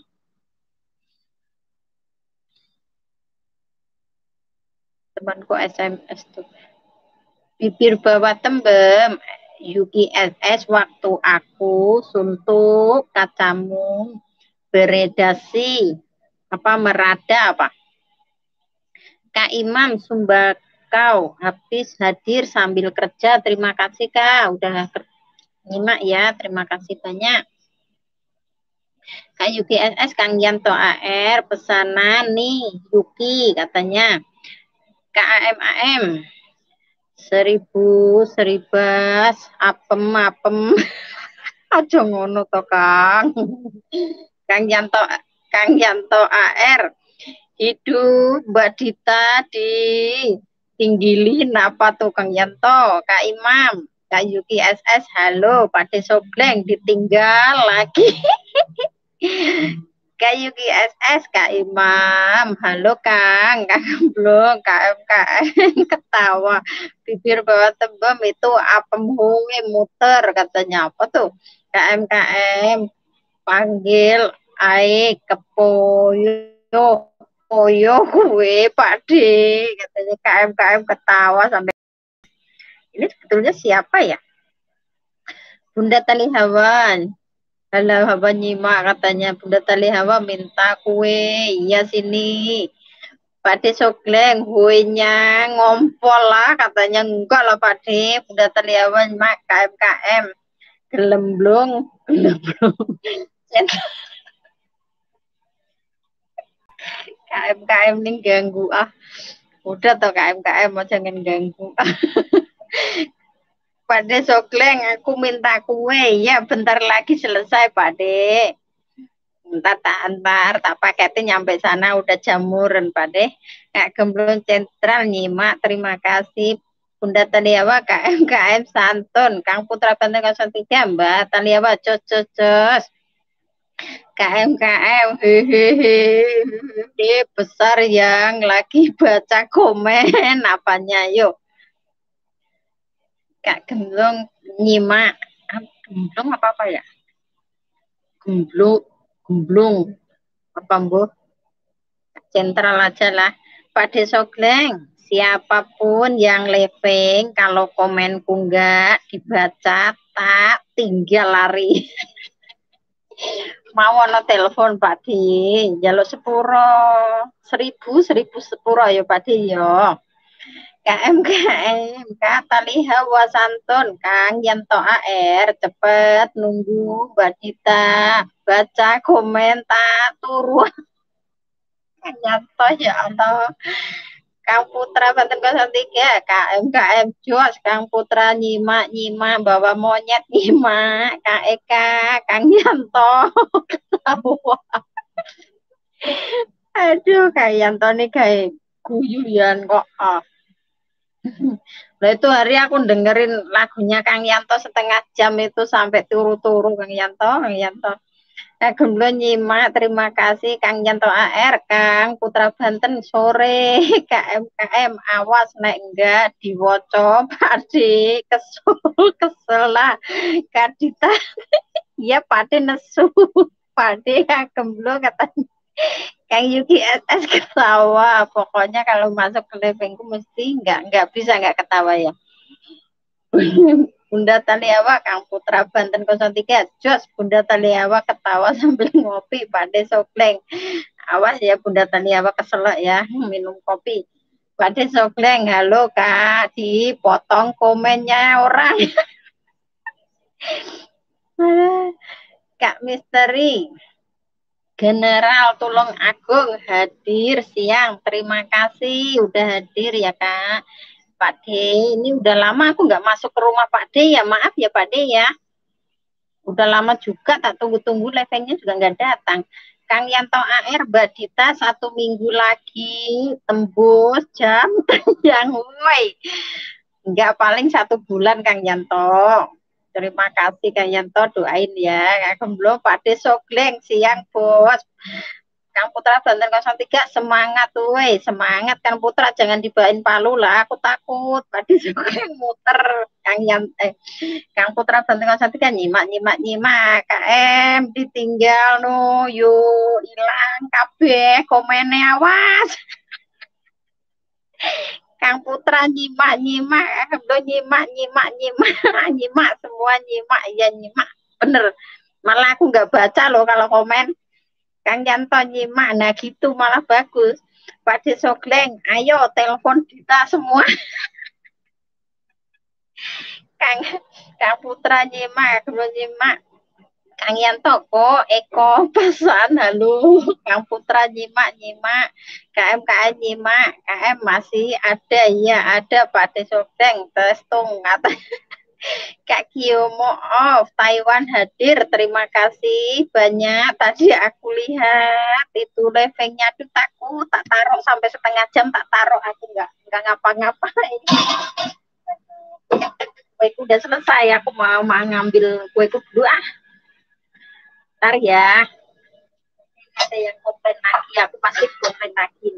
Temanku SMS tuh. Bibir bawah tembem, Yuki SS, waktu aku suntuk kacamu beredasi apa merada apa Kak Imam Sumbakau habis hadir sambil kerja. Terima kasih Kak udah nyimak ya, terima kasih banyak. Kak Yuki SS, Kang Yanto AR pesanan nih Yuki katanya. Kak AM 1000 apem aja ngono to Kang. Kang Yanto AR hidup Mbak Dita di tinggilin apa tuh Kang Yanto, Kak Imam, Kak Yuki SS, halo Pak Sogleng ditinggal lagi. Kak Yuki SS, Kak Imam, halo Kang, Kak Gemblong, KMKM ketawa, bibir bawah tembem itu apem hunge muter katanya apa tuh, KMKM panggil ae kepoyo Koyo gue Pak D katanya KM ketawa sampai ini sebetulnya siapa ya Bunda Tali Hawan halo Hawan nyimak katanya Bunda Tali Hawa minta kue iya sini Pak D Sogleng kuenya ngompol lah katanya enggak lah Pak D Bunda Tali Hawan mak KM gelemblung KM nih ganggu udah tau KM mau jangan ganggu. Pak De Sogleng, aku minta kue. Ya, bentar lagi selesai, Pak De. Ntar tak paketin nyampe sana udah jamuran, Pak De. Kak Gemblong Sentral nyimak, terima kasih. Bunda Taliawa, KM Santun, Kang Putra Banten 03, Mbak Taliawa, cos. KM, hehehe, besar yang lagi baca komen, apanya, yuk. Kak Gemblong nyimak gemblong apa ya gemblong apa bu sentral aja lah Pak Desogleng siapapun yang living kalau komenku enggak dibaca tak tinggal lari. Mau ono telepon Pak Di jaluk sepuro 1000 sepuro ya Pak Di yo kata lihat wasantun Kang Yanto AR cepet nunggu Mbak Dita baca komentar turun Kang Yanto ya Allah Kang Putra Banten 03 KM Jos Kang Putra nyimak bawa monyet nyimak Kak Eka Kang Yanto aduh Kak Yanto nih kayak guyuyan kok Nah itu hari aku dengerin lagunya Kang Yanto setengah jam itu sampai turu-turu Kang Yanto. Gemlo nyimak, terima kasih Kang Yanto AR, Kang Putra Banten sore, KMKM awas nek enggak diwoco, Pade kesel kesel lah, Kadita, ya Pade nesu, Pade ya Gemlo katanya, Kang Yuki SS ketawa, pokoknya kalau masuk ke livingku mesti enggak bisa enggak ketawa ya. Bunda Taliawa, Kang Putra Banten 03, Jos Bunda Taliawa ketawa sambil ngopi, Pade Sokleng. Awas ya Bunda Taliawa keselak ya, minum kopi. Pade Sokleng, halo Kak, dipotong komennya orang. Kak Misteri, General Tulung Agung hadir siang, terima kasih udah hadir ya Kak. Pak D, ini udah lama aku nggak masuk ke rumah Pak D ya, maaf ya Pak D ya. Udah lama juga tak tunggu-tunggu levelnya juga nggak datang. Kang Yanto AR Mbak Dita 1 minggu lagi tembus jam yang woi. Enggak paling 1 bulan Kang Yanto. Terima kasih Kang Yanto, doain ya. Kang belum Pak De Sogleng siang bos. Kang Putra Banten 03 semangat woi, semangat Kang Putra jangan dibawain palu lah, aku takut. Pak De Sogleng muter Kang Yanto. Kang Putra Banten 03 nyimak KM ditinggal no yuk hilang kabeh komennya awas. Kang Putra nyimak lo nyimak semua nyimak ya nyimak bener, malah aku nggak baca loh kalau komen. Kang Yanto nyimak, nah gitu malah bagus. Pak De Sogleng ayo telepon kita semua. Kang Kang Putra nyimak lo nyimak, Kang Yanto kok Eko pesan halo, Kang Putra nyimak KM nyimak, KM masih ada ya ada Pak De Sogleng testung kata. Kak Kiyomo off Taiwan hadir, terima kasih banyak. Tadi aku lihat itu levelnya tuh tak taruh sampai setengah jam tak taruh, aku nggak ngapa-ngapain. Kueku udah selesai, aku mau ngambil kueku dulu ah. Ntar ya. Ada yang komplain lagi, aku pasti komplain lagi.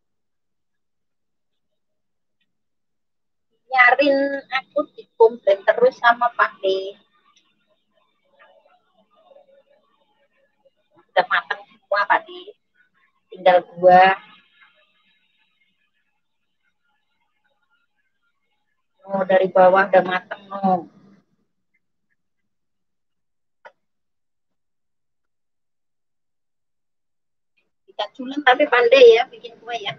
Nyarin aku dikomplain terus sama Pak D. Udah matang semua Pak D. Tinggal 2. Oh, dari bawah udah mateng no. Ikan culen tapi pandai ya bikin kue ya.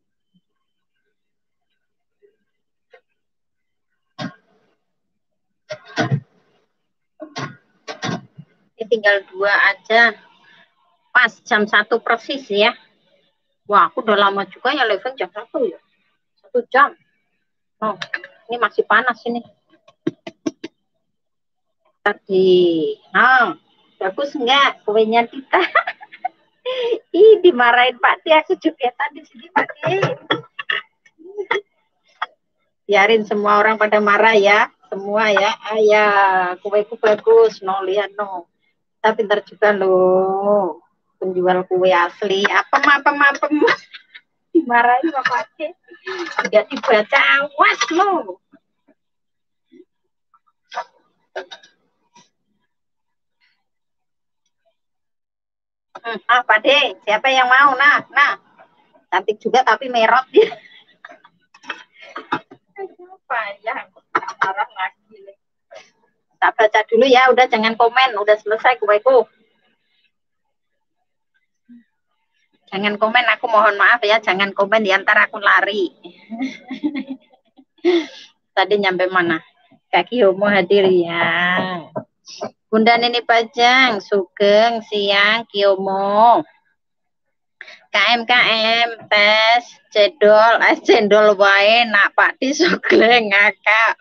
Ini tinggal 2 aja. Pas jam 1 persis ya. Wah, aku udah lama juga ya live jam 1 ya. 1 jam. Oh, ini masih panas ini. Tadi. Nah, bagus enggak kuenya kita? Ih, dimarahin Pak Ti, aku juga tadi sini Pak Ti. Biarin semua orang pada marah ya, semua ya. Ayah, kueku bagus, no lihat no. Kita pintar juga loh, penjual kue asli. Apa dimarahin Pak Pak Ti. Tidak dibaca, awas loh. Pak De, siapa yang mau? Nah, cantik juga tapi merot dia. Apa ya? Marah lagi. Tak baca dulu ya, udah jangan komen, udah selesai kueku. Jangan komen, aku mohon maaf ya, jangan komen di antara aku lari. Tadi nyampe mana? Kaki homo hadir ya. Bunda Nini Pajang, Sugeng, Siang, Kiomo. KM tes cendol cendol wae nak Pak Di Sogleng ngakak.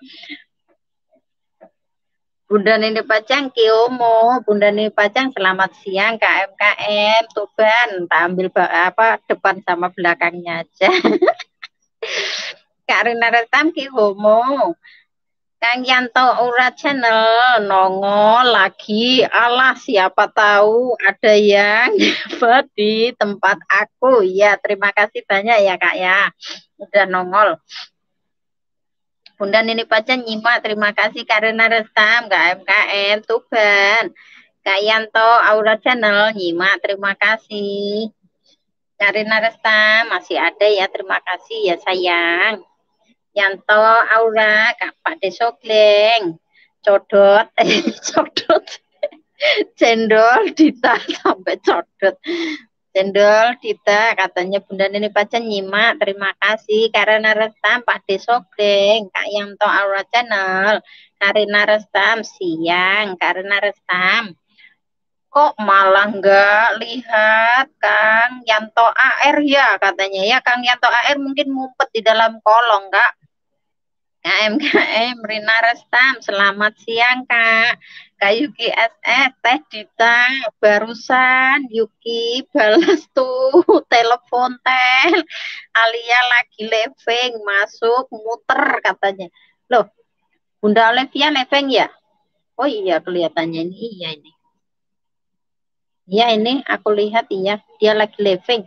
Bunda Nini Pajang Kiomo, Bunda Nini Pajang selamat siang KM Tuban, tak ambil apa depan sama belakangnya aja. Kak Rina Retam Kiomo. Kang Yanto Ura Channel nongol lagi. Alah, siapa tahu ada yang dapat di tempat aku. Ya, terima kasih banyak ya Kak ya. Udah nongol. Bunda Nini Pacan nyimak. Terima kasih karena Restam, KMKM, Tuban. Kak Yanto Aura Channel nyimak. Terima kasih. Karina Restam masih ada ya. Terima kasih ya sayang. Yanto Aura, Kak Pak Desokleng, Codot, Codot, Cendol, Dita, sampai Codot. Cendol, Dita, katanya Bunda Nini Pacan nyimak, terima kasih. Karena Restam, Pak Desokleng, Kak Yanto Aura Channel, Karina Restam, siang, Karina Restam. Kok malah nggak lihat Kang Yanto AR ya katanya ya. Kang Yanto AR mungkin ngumpet di dalam kolong Kak. KMKM Rina Restam, selamat siang Kak. Kak Yuki SS, Teh Dita, barusan Yuki balas tuh telepon Teh. Alia lagi leveng, masuk muter katanya. Loh, Bunda Olivia leveng ya? Oh iya kelihatannya ini, iya ini. Iya ini aku lihat iya, dia lagi leveng.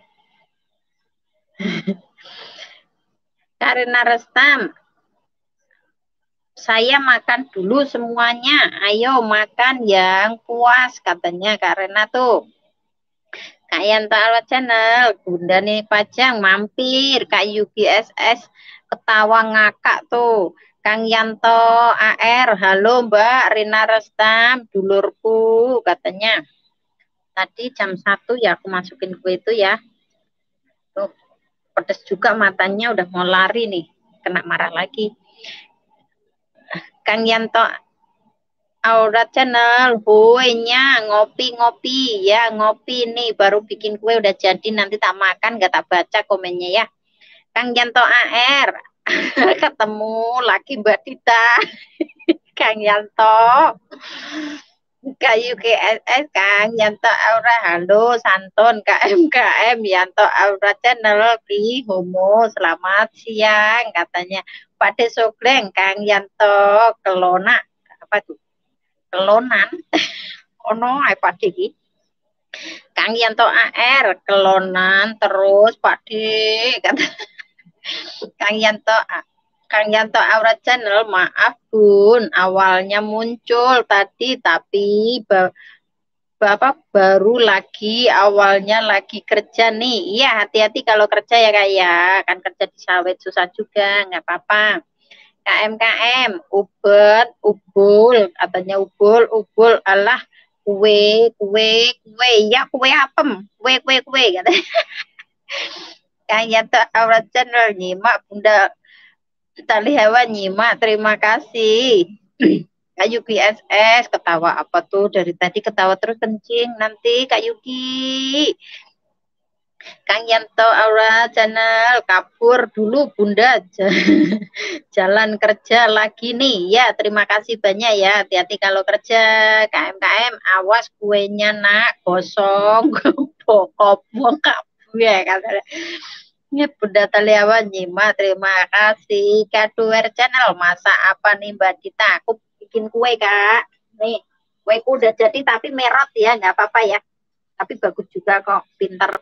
Karena Restam, saya makan dulu semuanya. Ayo makan yang puas katanya karena tuh Kak Yanto Alwat Channel, Bunda nih Pajang mampir, Kak Yugi SS ketawa ngakak tuh. Kang Yanto AR, halo Mbak Rina Restam, dulurku katanya. Tadi jam 1 ya aku masukin kue itu ya. Tuh, pedes juga matanya udah mau lari nih, kena marah lagi. Kang Yanto Aura Channel, kuenya ngopi-ngopi ya, ngopi nih baru bikin kue udah jadi nanti tak makan gak tak baca komennya ya. Kang Yanto AR, ketemu lagi Mbak Dita. Kang Yanto, Kayu KSS, Kang Yanto Aura, halo Santun KMKM Yanto Aura Channel di Homo, selamat siang katanya. Pak Desogleng, Kang Yanto Kelona, apa tuh? Kelonan, ono Pak Diki. Kang Yanto AR, kelonan terus Pak Dik, kata Kang Yanto Kang Yanto Aura Channel, maaf Bun, awalnya muncul tadi tapi Bapak baru lagi awalnya lagi kerja nih. Iya, hati-hati kalau kerja ya Kak ya. Kan kerja di sawit susah juga, nggak apa-apa. KMKM, ubet, ubul, katanya ubul, ubul, alah, kue, kue, kue, ya kue apem, kue, kue, kue, katanya. Kayak Aura Channel nyimak Bunda Tali Hewan nyimak, terima kasih. Kak Yuki SS, ketawa apa tuh? Dari tadi ketawa terus kencing. Nanti Kak Yuki. Kang Yanto Aura Channel, kabur dulu Bunda. Jalan kerja lagi nih. Ya, terima kasih banyak ya. Hati-hati kalau kerja. KMKM, awas kuenya nak. Gosong. Bokop. Bokap. Ya, katanya. Ini Bunda Taliawan nyimak, terima kasih. Kaduer Channel, masak apa nih Mbak Dita? Aku bikin kue Kak. Nih, kueku udah jadi tapi merot ya, nggak apa-apa ya. Tapi bagus juga kok, pinter.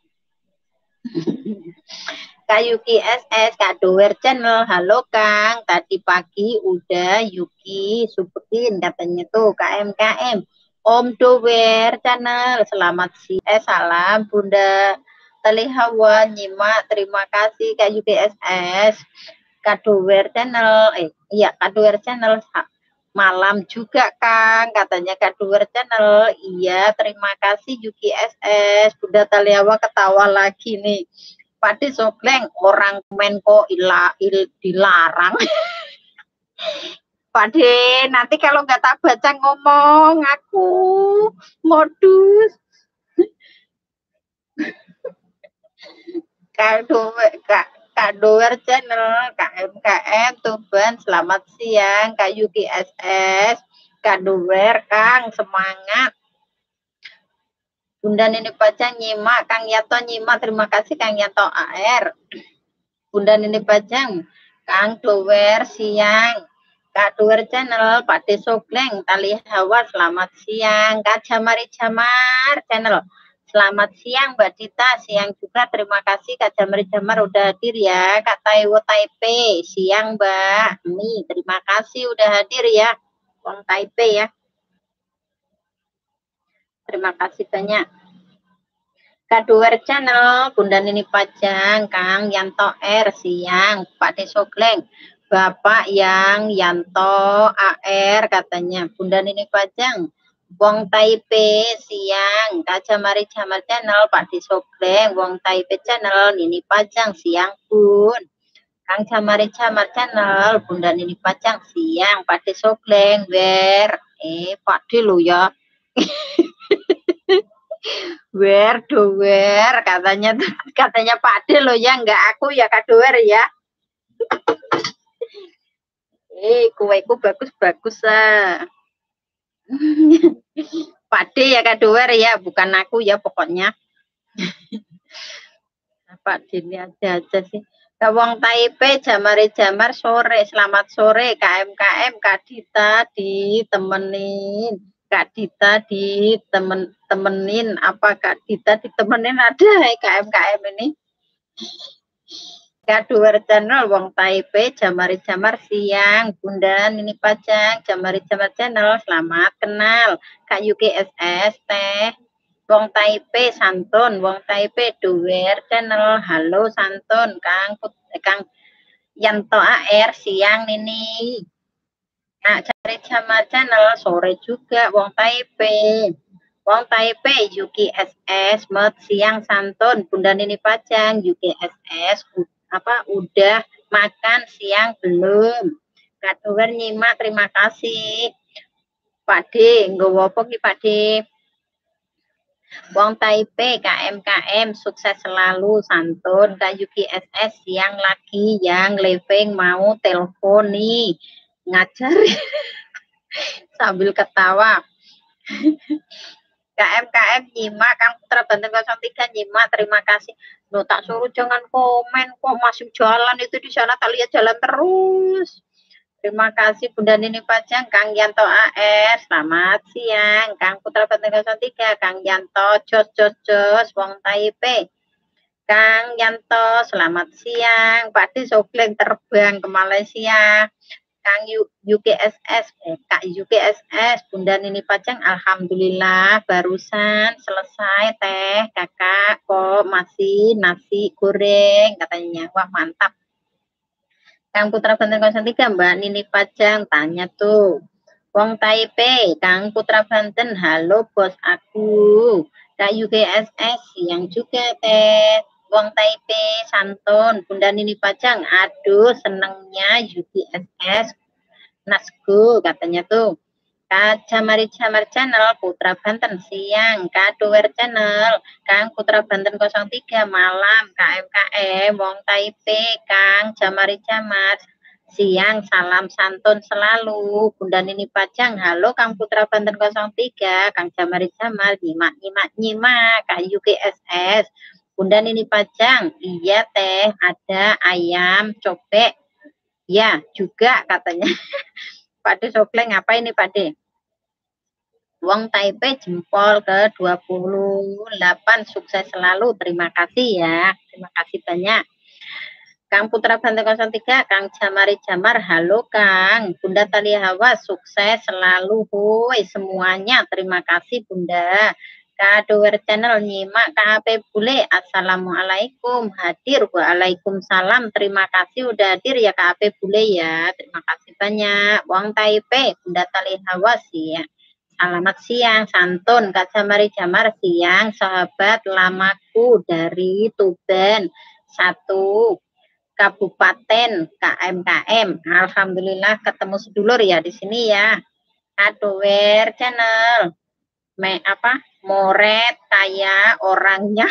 Kak Yuki SS, Kak Doer Channel, halo Kang. Tadi pagi udah Yuki subutin katanya tuh KMKM. Om Doer Channel, selamat siang. Salam Bunda Tali Hawa nyimak, terima kasih Kak Yuki SS. Kak Doer Channel, iya Kak Doer Channel malam juga Kang, katanya Kak Doer Channel. Iya, terima kasih Yuki SS. Bunda Taliawa ketawa lagi nih. Padi Sogleng, orang Menko dilarang. Padi, nanti kalau nggak tak baca ngomong, aku modus. Kak Doer Channel, KMKM, Tuban, selamat siang, Kak Yuki SS, Kak Doer, Kang, semangat. Bunda Nini Baca nyimak, Kang Yato nyimak, terima kasih Kang Yato AR. Bunda Nini Bajang, Kang Doer siang, Kak Duer Channel, Pak Desogleng, Tali Hawa, selamat siang. Kak Jamari Jamar Channel, selamat siang Mbak Dita, siang juga. Terima kasih Kak Jamari Jamar udah hadir ya. Kak Taiwo Taipei, siang Mbak. Nih, terima kasih udah hadir ya. Wong Taipei ya. Terima kasih banyak. Kaduer Channel, Bunda Nini Pajang, Kang Yanto R, siang, Pak Desogleng, Bapak yang Yanto AR katanya, Bunda Nini Pajang, Wong Taipei, siang, Kak Jamari Jamal Channel, Pak Desogleng, Wong Taipei Channel, Nini Pajang, siang Bun, Kang Jamari Jamal Channel, Bunda Nini Pajang, siang, Pak Desogleng, Pak De lo ya. Doer katanya Pak De lo ya, enggak aku ya Kak Doer ya. Kueku bagus-bagus ah. Pak De ya Kak Doer ya, bukan aku ya pokoknya. Pak De ini aja sih. Wong Taipei jamar sore, selamat sore KMKM Kak Dita ditemenin. Kak Dita ditemenin apa Kak Dita ditemenin ada KMKM ini. Kaduar channel Wong Taipei Jamari Jamar siang Bunda Nini Pajang Jamari Jamar channel selamat kenal Kak Yuki SS teh Wong Taipei Santun Wong Taipei Duwer channel halo Santun Kang Yanto AR siang Nini. Nah, cari Jamar channel sore juga Wong Taipei. Wong Taipei Yuki SS Met siang Santun Bunda Nini Pajang Yuki SS apa udah makan siang belum? Kadower nyimak terima kasih. Pak D, nggowo apa ki Pak D? Wong Taipei KMKM sukses selalu Santun Kak Yuki SS siang lagi yang living mau telepon nih ngajar sambil ketawa. KMKM nyimak Kang Putra Banten 03 nyimak terima kasih. Loh tak suruh jangan komen kok masih jalan itu di sana tak lihat jalan terus. Terima kasih Bunda Nini Pajang Kang Yanto AR selamat siang Kang Putra Banten 03 Kang Yanto jos Wong Taipei Kang Yanto selamat siang Pak Sogleng terbang ke Malaysia Kang UKSS, Kak UKSS, Bunda Nini Pajang, alhamdulillah barusan selesai teh, kakak kok masih nasi goreng katanya, wah mantap. Kang Putra Banten 03, Mbak Nini Pajang tanya tuh, Wong Taipei, Kang Putra Banten, halo bos aku, Kak UKSS yang juga teh. Wong Taipei, Santun, Bunda Nini Pajang, aduh senengnya UKSS Nasku katanya tuh Kak Jamari Jamar Channel Putra Banten siang Kak Doer Channel Kang Putra Banten 03 malam KMKM Wong Taipei Kang Jamari Jamar siang salam santun selalu Bunda Nini Pajang halo Kang Putra Banten 03 Kang Jamari Jamar nyimak Kak Yuki SS Bunda Nini Pajang iya teh ada ayam cobek ya juga katanya Pak De Sokleng apa ini Pak De? Wong Taipei jempol ke 28 sukses selalu terima kasih ya terima kasih banyak Kang Putra Banten 03 Kang Jamari Jamar halo Kang Bunda Tali Hawa sukses selalu hoi semuanya terima kasih Bunda Kadower Channel nyimak KHP Bule Assalamualaikum hadir Waalaikumsalam terima kasih udah hadir ya KHP Bule ya terima kasih banyak Wong Taipei Bunda Tali Hawa sih ya selamat siang Santun Kak Jamari Jamar siang sahabat lamaku dari Tuban 1 Kabupaten KMKM Alhamdulillah ketemu sedulur ya di sini ya Kadower Channel moret kayak orangnya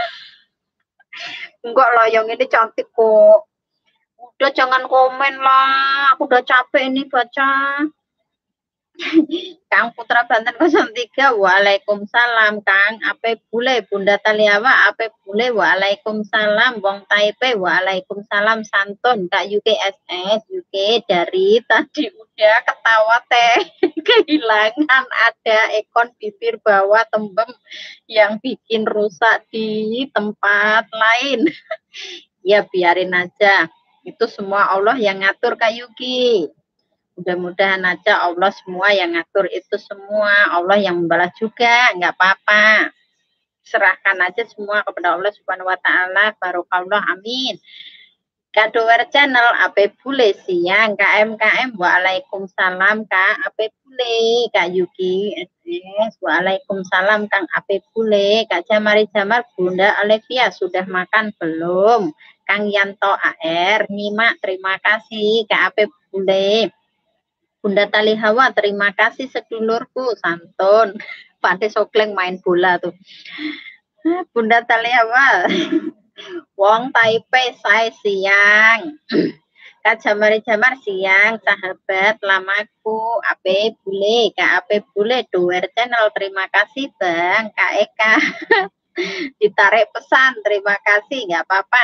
enggak loh yang ini cantik kok udah jangan komen lah aku udah capek ini baca Kang Putra Banten 03, Waalaikumsalam. Kang Ape Bule, Bunda Taliawa, Ape Bule, Waalaikumsalam. Wong Taipei, Waalaikumsalam. Santun, Kak UKSS, UK dari tadi udah ketawa teh. Kehilangan ada ekon bibir bawah tembem yang bikin rusak di tempat lain. Ya biarin aja. Itu semua Allah yang ngatur Kak Yuki. Mudah-mudahan aja Allah semua yang ngatur itu semua. Allah yang membalas juga, nggak apa-apa. Serahkan aja semua kepada Allah Subhanahu wa taala. Barokallah, amin. Kadower channel apa boleh siang KMKM Waalaikumsalam Kak apa boleh Kak Yuki SS Waalaikumsalam Kang apa boleh Kak Jamari Jamar Bunda Olivia sudah makan belum Kang Yanto AR nyimak terima kasih Kak apa boleh Bunda Tali Hawa, terima kasih sedulurku, santun. Pandai Sokleng main bola tuh. Bunda Tali Hawa, Wong Taipei saya siang. Kak Jamar siang, sahabat lamaku, Ape Bule, Kak Ape Bule, Doer Channel, terima kasih Bang, Kak Eka. Ditarik pesan, terima kasih, nggak apa-apa.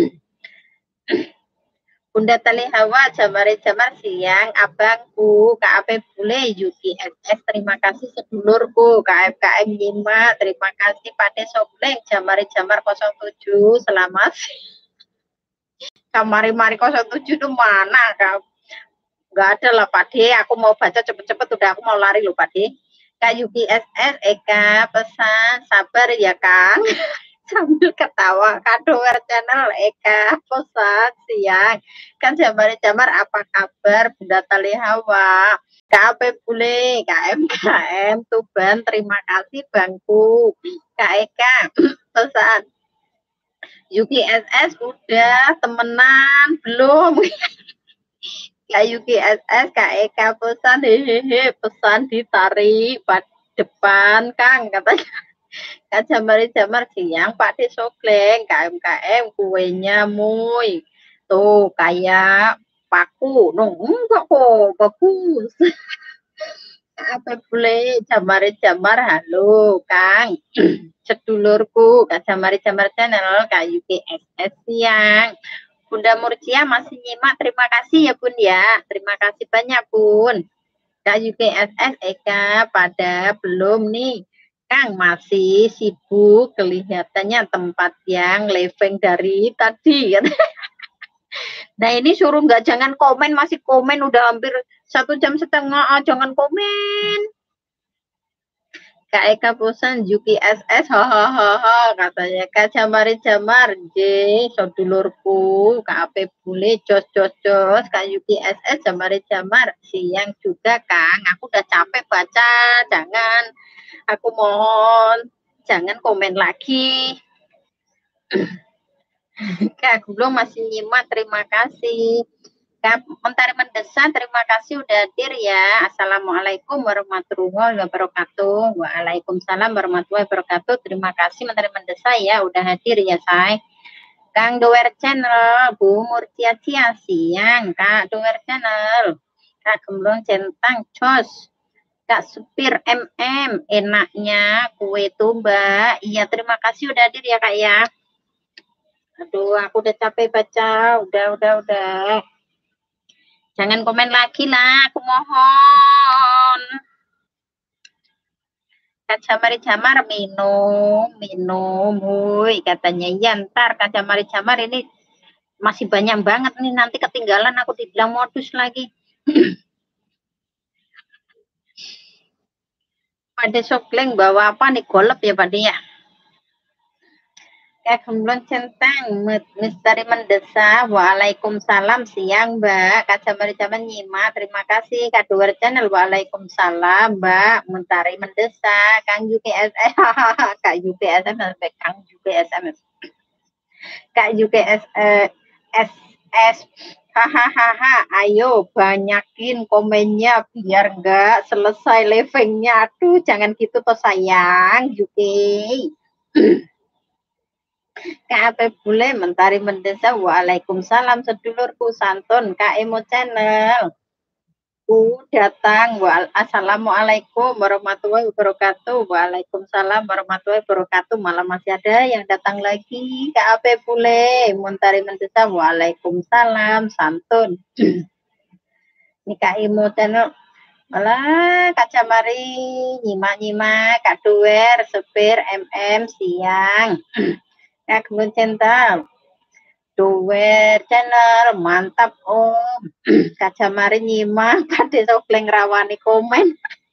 Bunda Tali Hawa, Jamar siang, abangku, KAP Bule, Yuki SS, terima kasih sedulurku, KFKM Yima, terima kasih Pade Sobleng, Jamar 07, selamat. Kamari-mari 07 itu mana, Kak? Nggak ada lah, Pade, aku mau baca cepet-cepet, udah aku mau lari loh, Pade. Kak Yuki SS, Eka, pesan, sabar ya, Kang. Sambil ketawa Kadower channel Eka pesan siang kan jamar apa kabar Bunda Tali Hawa KAP Bule KMKM Tuban terima kasih Bangku Kak Eka pesan Yuki SS udah temenan belum Kak Yuki SS Kak Eka pesan hehehe pesan ditarik depan Kang katanya Kak Jamar siang Pak De Sokleng KMKM kuenya muy tuh kayak paku no enggak kok bagus apa boleh Jamar halo Kang sedulurku Kak Jamar channel Kak UKSS siang Bunda Murcia masih nyimak terima kasih ya Bun ya terima kasih banyak Bun Kak UKSS Eka pada belum nih Kang masih sibuk kelihatannya tempat yang leveng dari tadi. Nah ini suruh nggak jangan komen masih komen udah hampir 1,5 jam jangan komen. Kak Eka bosan Yuki SS hahaha katanya Kak Jamar J sedulurku Kak AP Bule jos Kak Yuki SS Jamar siang juga Kang aku udah capek baca jangan aku mohon jangan komen lagi Kak Gulung masih nyimak terima kasih Kak Mentari Mendesak terima kasih udah hadir ya Assalamualaikum warahmatullahi wabarakatuh Waalaikumsalam warahmatullahi wabarakatuh terima kasih Mentari Mendesak ya udah hadir ya say Kang Doer Channel Bu Murcia Cia siang Kak Doer Channel Kak Gemblong Centang Cos Kak Supir enaknya kue tuh Mbak iya terima kasih udah hadir ya Kak ya aduh aku udah capek baca udah jangan komen lagi lah aku mohon Kak Jamar minum woi katanya iya ntar Kak Jamar ini masih banyak banget nih nanti ketinggalan aku dibilang modus lagi Pada Sokleng bawa apa nih golep ya Pak ya Kak Gemblon Centang Misteri Mendesak Waalaikumsalam siang Mbak Kak Jamar nyimak terima kasih Kak Duwer Channel Waalaikumsalam Mbak Mentari Mendesak Kang UPSM Kak UPSM sampai Kang UPSM Kak UPSS SS hahaha ayo banyakin komennya biar enggak selesai levelnya aduh jangan gitu toh sayang Yuki Kak Bule Mentari Mendesak Waalaikumsalam sedulurku santun Kak Emo Channel Datang. Assalamualaikum warahmatullahi wabarakatuh. Waalaikumsalam warahmatullahi wabarakatuh. Malah masih ada yang datang lagi. Kak Ape Pule, Muntari Mendesa. Waalaikumsalam. Santun. Ini Kak Imo channel. Malah Kak Jamari, nyimak-nyimak. Kak Duwer, Sepir, siang. Kak Gunung Cinta. Duwer channel. Mantap Om. Kak Jamari nyimak. Kak Desa Kleng rawani komen.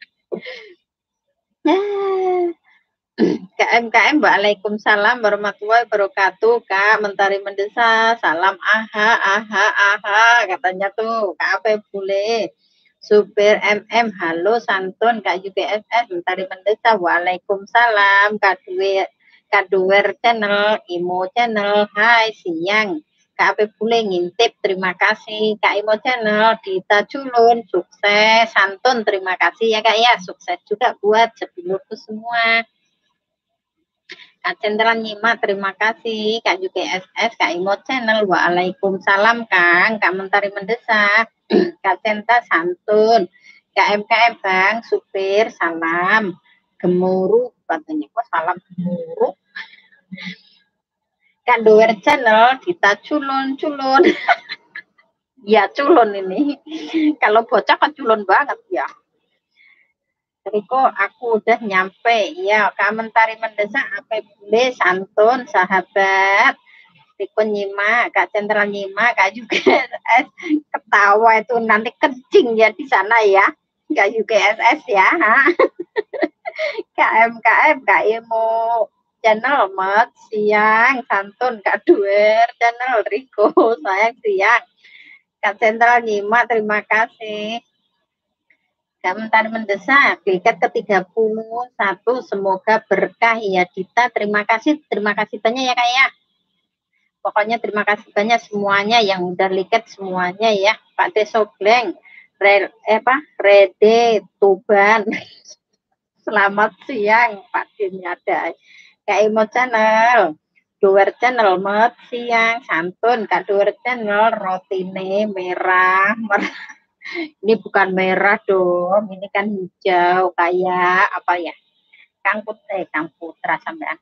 KM Waalaikumsalam warahmatullahi wabarakatuh. Kak Mentari Mendesa, salam aha katanya tuh. Kak apa boleh? Supir halo Santun. Kak UGSS Mentari Mendesa, Waalaikumsalam. Kak Duwer channel, Imo channel, hai siang. Kak apa boleh ngintip, terima kasih. Kak Imo channel, Dita Culun, sukses. Santun, terima kasih ya Kak ya. Sukses juga buat sedulurku semua. Kak Cendra nyimak, terima kasih. Kak UGSS, Kak Imo channel, waalaikumsalam Kang. Kak Mentari Mendesak, Kak Centa santun. Kak MKM Bang, supir, salam. Gemuruh, katanya kok salam gemuruh. Kak Doer channel, kita culun. Ya culun ini. Kalau bocah kan culun banget ya. Riko, aku udah nyampe. Ya, Kak Mentari Mendesak, apa boleh santun, sahabat. Riko nyimak, Kak Central nyimak, Kak juga ketawa itu nanti kencing ya di sana ya. Kak UGSS ya. KM, Kak Imo channel Mat siang, santun Kak Duer channel Riko sayang siang. Kak Central nyimak, terima kasih. Komentar mendesak, klikat ke-31, semoga berkah ya Dita, terima kasih banyak ya Kak ya. Pokoknya terima kasih banyak semuanya yang udah liket semuanya ya. Pak Desogleng, Rede Tuban. Selamat siang Pak Dinyada. Kak Imo channel, Duwer channel, Mat siang, santun Kak Duwer channel, rotine merah. Ini bukan merah dong, ini kan hijau kayak apa ya? Kang Putra sampean.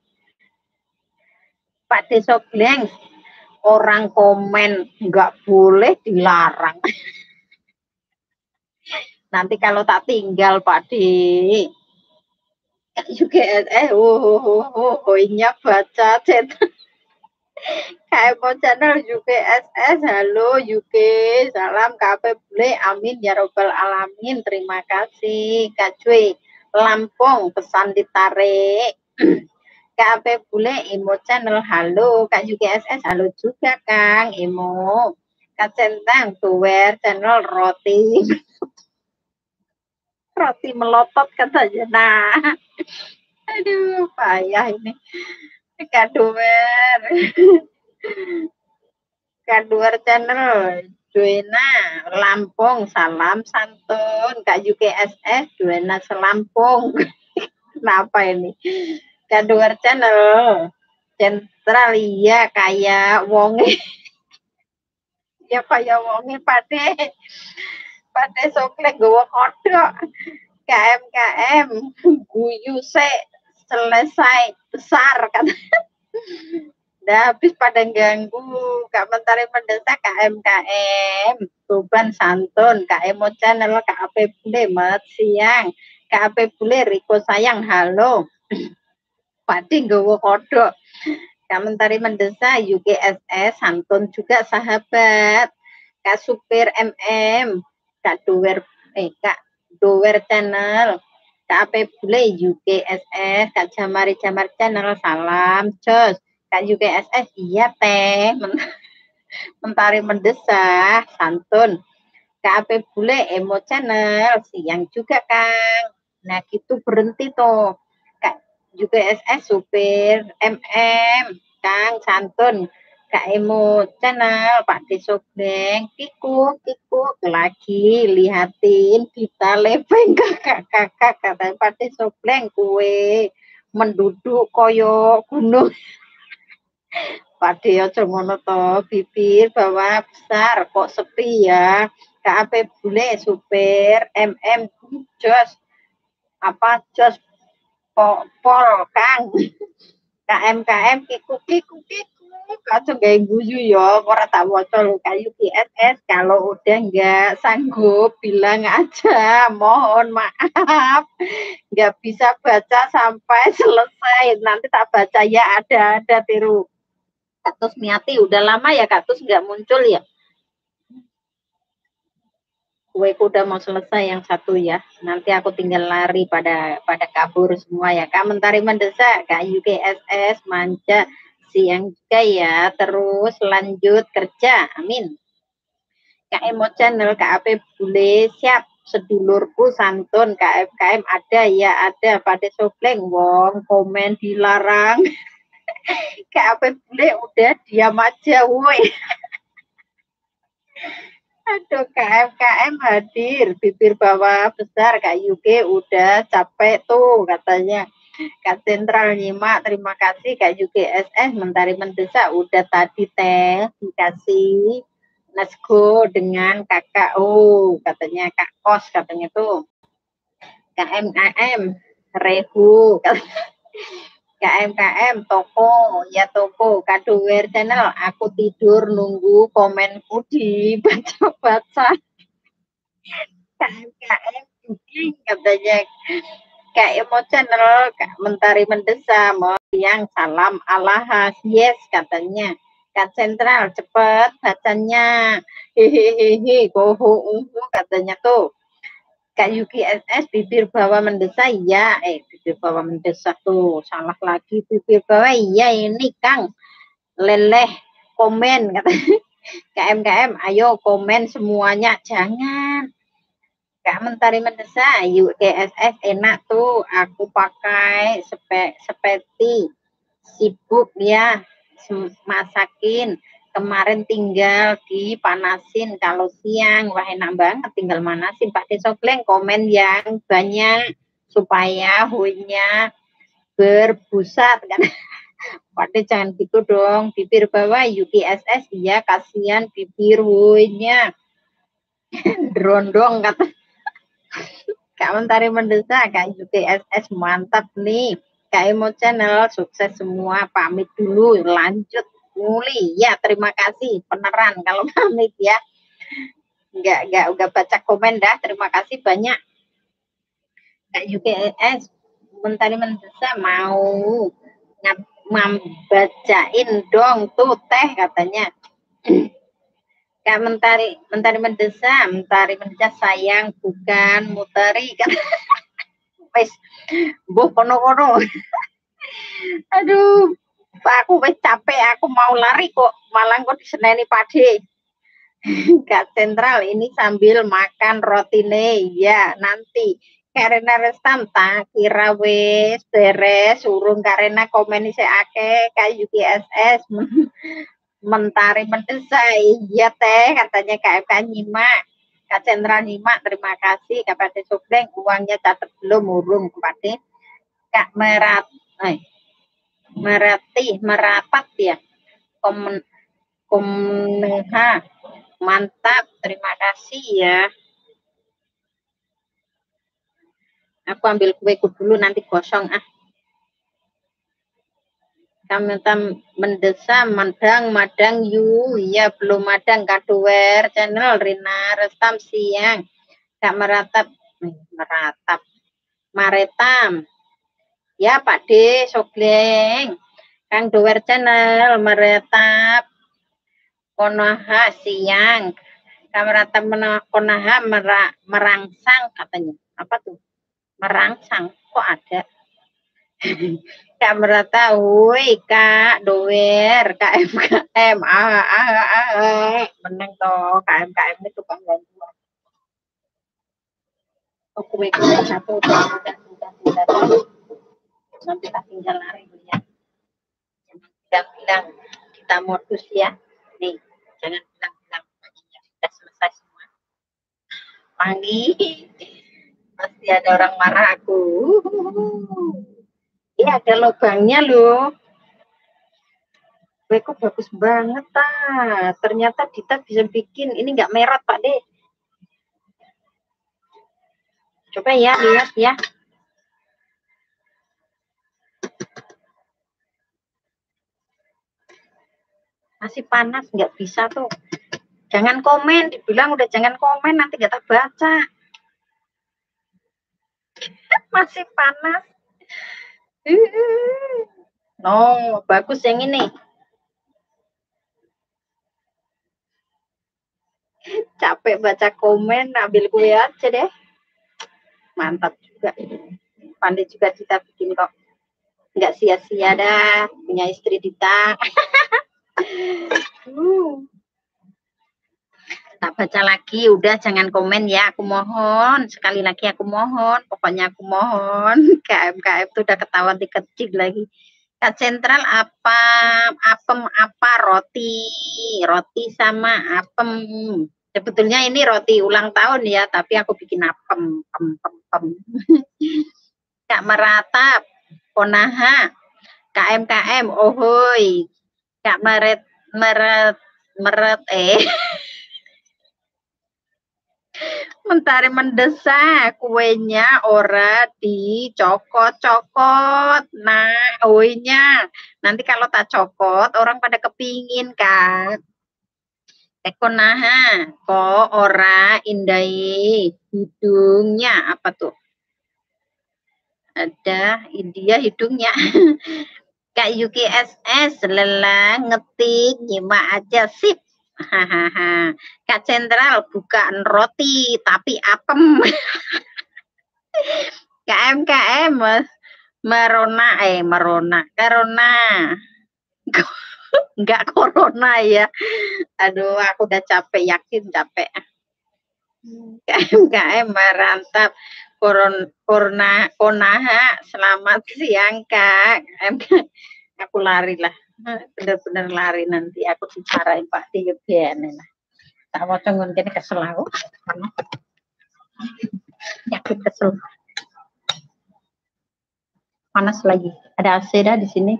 Pak Desogleng, orang komen nggak boleh dilarang. Nanti kalau tak tinggal Pak D. Juga baca chat. KMO channel UGSS, halo UK, salam KP Bule, amin ya robbal alamin, terima kasih. Kak Cuy, Lampung, pesan ditarik. KP Bule, Imo channel, halo. Kak UGSS, halo juga Kang, Imo. Kak Centang, Tuwer channel, roti. Roti melotot katanya, nah. Aduh, payah ini. Kak Duwer. Kak Duwer channel. Duena Lampung, salam santun. Kak UGSS, Duena Selampung. Kenapa ini? Kak Duwer channel. Sentral, iya kayak wonge. Ya kayak wonge Pade. Pade soklek gowo kodok. KM guyu selesai besar kan. Udah habis pada ganggu. Kak Mentari Mendesak, KM Tuban Santun, Kak Emo channel, Kak AP Bule Mat siang, Kak AP Bule Riko sayang, halo. Padi nggawa kodok. Kak Mentari Mendesak, UGSS Santun juga sahabat. Kak Supir Kak Duwer Kak Duwer channel, Kak AP Bule UGSS, Kak Jamar channel, salam jos. Kak UGSS, iya teh, Mentari Mendesak, santun. Kak AP Bule Emo channel, siang juga Kang. Nah gitu berhenti tuh. Kak UGSS supir Kang santun. Kak Emo channel, Pak Desogleng, Kiku lagi lihatin kita lepeng kakak kata Pak Desogleng kue menduduk koyo gunung. Pak Deo ngono to, bibir bawah besar kok sepi ya. KAP bule supir MM jos apa jos pol Kang KM kiku kiku kiku kacau gak guyu ya ora tak waca lo kayu PSS kalau udah nggak sanggup bilang aja mohon maaf nggak bisa baca sampai selesai nanti tak baca ya ada tiru Katus Miati udah lama ya Katus nggak muncul ya kueku udah mau selesai yang satu ya. Nanti aku tinggal lari pada kabur semua ya. Kak Mentari mendesak, Kak UKSS manja siang juga ya. Terus lanjut kerja. Amin. Kak Emo Channel, Kak AP Bule siap. Sedulurku santun KFKM ada ya ada pada sopleng wong komen dilarang Kak AP Bule udah diam aja woi Aduh, KM hadir, bibir bawah besar, Kak UK udah capek tuh katanya. Kak Sentral nyimak, terima kasih Kak UGSS, mentari mendesak, udah tadi teh dikasih Nasgo dengan kakak, katanya Kak Kos, katanya tuh. KM, Rehu, KM toko ya toko kadower channel aku tidur nunggu komenku dibaca-baca KM cooking katanya kayak mau channel mentari mendesa mau yang salam alahas yes katanya Kak Sentral cepet bacanya hehehe goho katanya tuh Kak Yuki SS bibir bawah mendesak ya bibir bawah mendesak tuh salah lagi bibir bawah iya ini Kang leleh komen kata KM ayo komen semuanya jangan Kak Mentari mendesak yuk DSS enak tuh aku pakai seperti sibuk ya masakin kemarin tinggal dipanasin kalau siang wah enak banget tinggal manasin pakai sopleng komen yang banyak supaya huinya berbusat kan Pakde jangan gitu dong bibir bawah UKSS ya kasihan bibir huinya drondong kata Kak Mentari mendesak Kak UKSS mantap nih Kak Emo Channel sukses semua pamit dulu lanjut muli ya terima kasih beneran kalau pamit ya nggak baca komen dah terima kasih banyak Kak UKS Mentari mendesak mau bacain dong tuh teh katanya Kak mentari mendesak sayang bukan muteri kan wes boh kono-kono aduh aku wes capek aku mau lari kok malah kok diseneni pade Kak Sentral ini sambil makan rotine ya nanti karena restam tak kira wes beres urung karena komen isi ake kayak UGSS mentari mendesak iya teh katanya KFK nyimak Kak Sentral nyimak terima kasih kepada Subleng uangnya catat belum urung kepada Kak merapat ya Komenha mantap terima kasih ya aku ambil kueku dulu nanti gosong kami mendesak madang yu ya belum madang kadower channel Rina Restam siang Kak meratap maretam ya Pak D Sogleng Kang Dower channel meratap konoha siang kameratap konoha merangsang katanya apa tuh merangsang kok ada kamera tahu Kak Doer KMKM menang toh KMKM itu tukang gangguan kue satu udah nanti tak tinggal lari ya jangan bilang kita modus ya nih jangan bilang sudah selesai semua Mangi pasti ada orang marah aku ini ada lubangnya loh kok bagus banget ternyata kita bisa bikin ini nggak merah Pak De Coba ya, lihat ya. Masih panas, nggak bisa tuh. Jangan komen, dibilang udah jangan komen, nanti nggak terbaca. Masih panas. No, bagus yang ini. Capek baca komen, ambil kue aja deh. Mantap juga. Pandai juga kita bikin kok. Nggak sia-sia dah punya istri Dita. Tak baca lagi, udah jangan komen ya, aku mohon. Sekali lagi aku mohon, pokoknya aku mohon. KM tuh udah ketahuan kecil lagi. Kak Sentral apa, apem apa, roti sama apem. Sebetulnya ini roti ulang tahun ya, tapi aku bikin apem, pem. Kak Meratap, Konaha, KM, ohoi, Kak Meret, mentari mendesak kuenya ora dicokot-cokot. Nah, kuenya nanti kalau tak cokot orang pada kepingin kan. Ekonaha kok ora indai hidungnya apa tuh? Ada India hidungnya. Kak Yuki SS lelah ngetik nyimak aja sip. Hahaha. Kak Sentral bukan roti tapi apem. KM merona corona enggak corona ya. Aduh, aku udah capek, yakin capek. KM merantap Konaha, selamat siang Kak. Aku lari lah, bener-bener lari, nanti aku dicarain Pak di UGN lah. Tak mau cenggun kini kesel aku, yakin kesel. Panas lagi, ada AC dah di sini.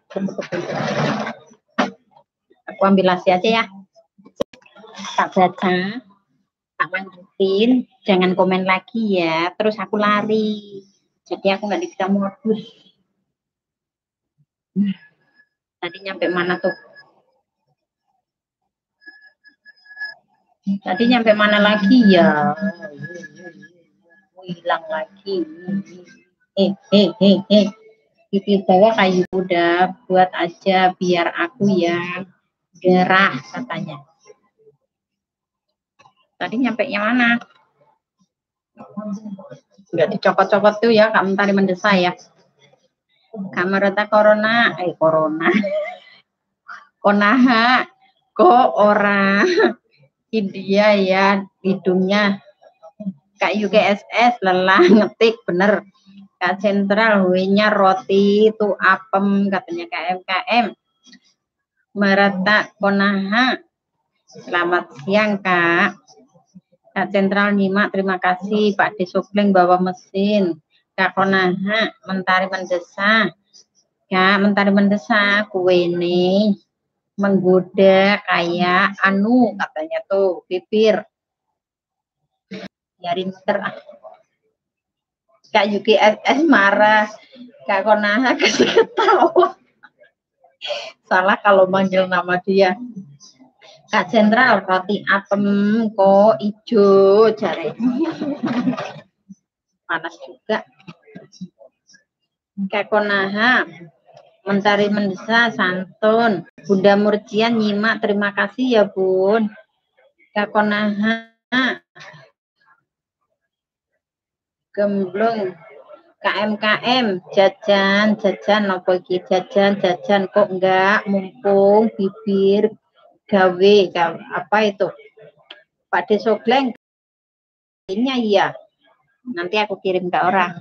Aku ambil AC aja ya. Tak baca, tak lanjutin, jangan komen lagi ya. Terus aku lari, jadi aku nggak bisa modus. Tadi nyampe mana tuh? Tadi nyampe mana lagi ya? Hilang lagi. Pipi bawah kayu udah buat aja biar aku yang gerah katanya. Tadi nyampe yang mana? Enggak dicopot-copot tuh ya, Kak Mentari mendesak ya. Kamerata corona, Konaha, kok ora India ya hidungnya. Kak UGSS lelah ngetik bener. Kak Sentral nya roti itu apem katanya KM. Merata Konaha. Selamat siang Kak. Kak Sentral nyimak, terima kasih. Pak Desopleng bawa mesin. Kak Konaha mentari mendesak. Kak mentari mendesak kue ini menggoda kayak anu katanya tuh bibir. Biarin muter. Kak Yuki SS marah. Kak Konaha kasih ketawa. Salah kalau manggil nama dia. Kak Sentral roti apem kok ijo jare. Panas juga. Kak Konaha mentari mendesak santun. Bunda Murcian nyimak, terima kasih ya Bun. Kak Konaha gemblong KM jajan nopo iki jajan kok enggak mumpung bibir gawe apa itu Pak Desogleng ini iya, nanti aku kirim ke orang.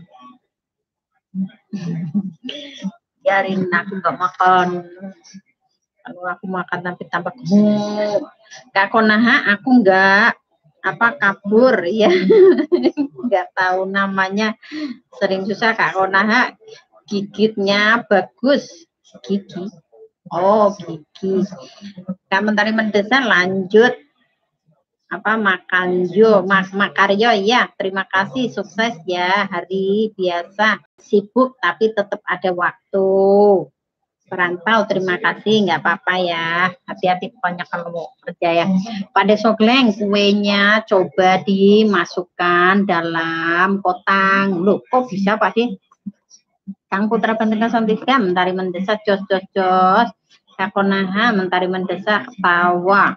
Biarin aku nggak makan, kalau aku makan tapi tambah gemuk. Kak Konaha aku enggak apa kabur ya. Nggak tahu namanya, sering susah Kak Konaha. Gigitnya bagus, gigi. Oh gigi. Kak Mentari mendesak lanjut. apa Makaryo ya, terima kasih, sukses ya, hari biasa sibuk tapi tetap ada waktu. Perantau, terima kasih, nggak apa-apa ya, hati-hati pokoknya kalau mau kerja ya. Pada Sogleng, kuenya coba dimasukkan dalam kotak. Loh, kok bisa Pak sih? Kang Putra Banteng Santika mentari mendesak jos jos jos. Kakonaha mentari mendesak tawa.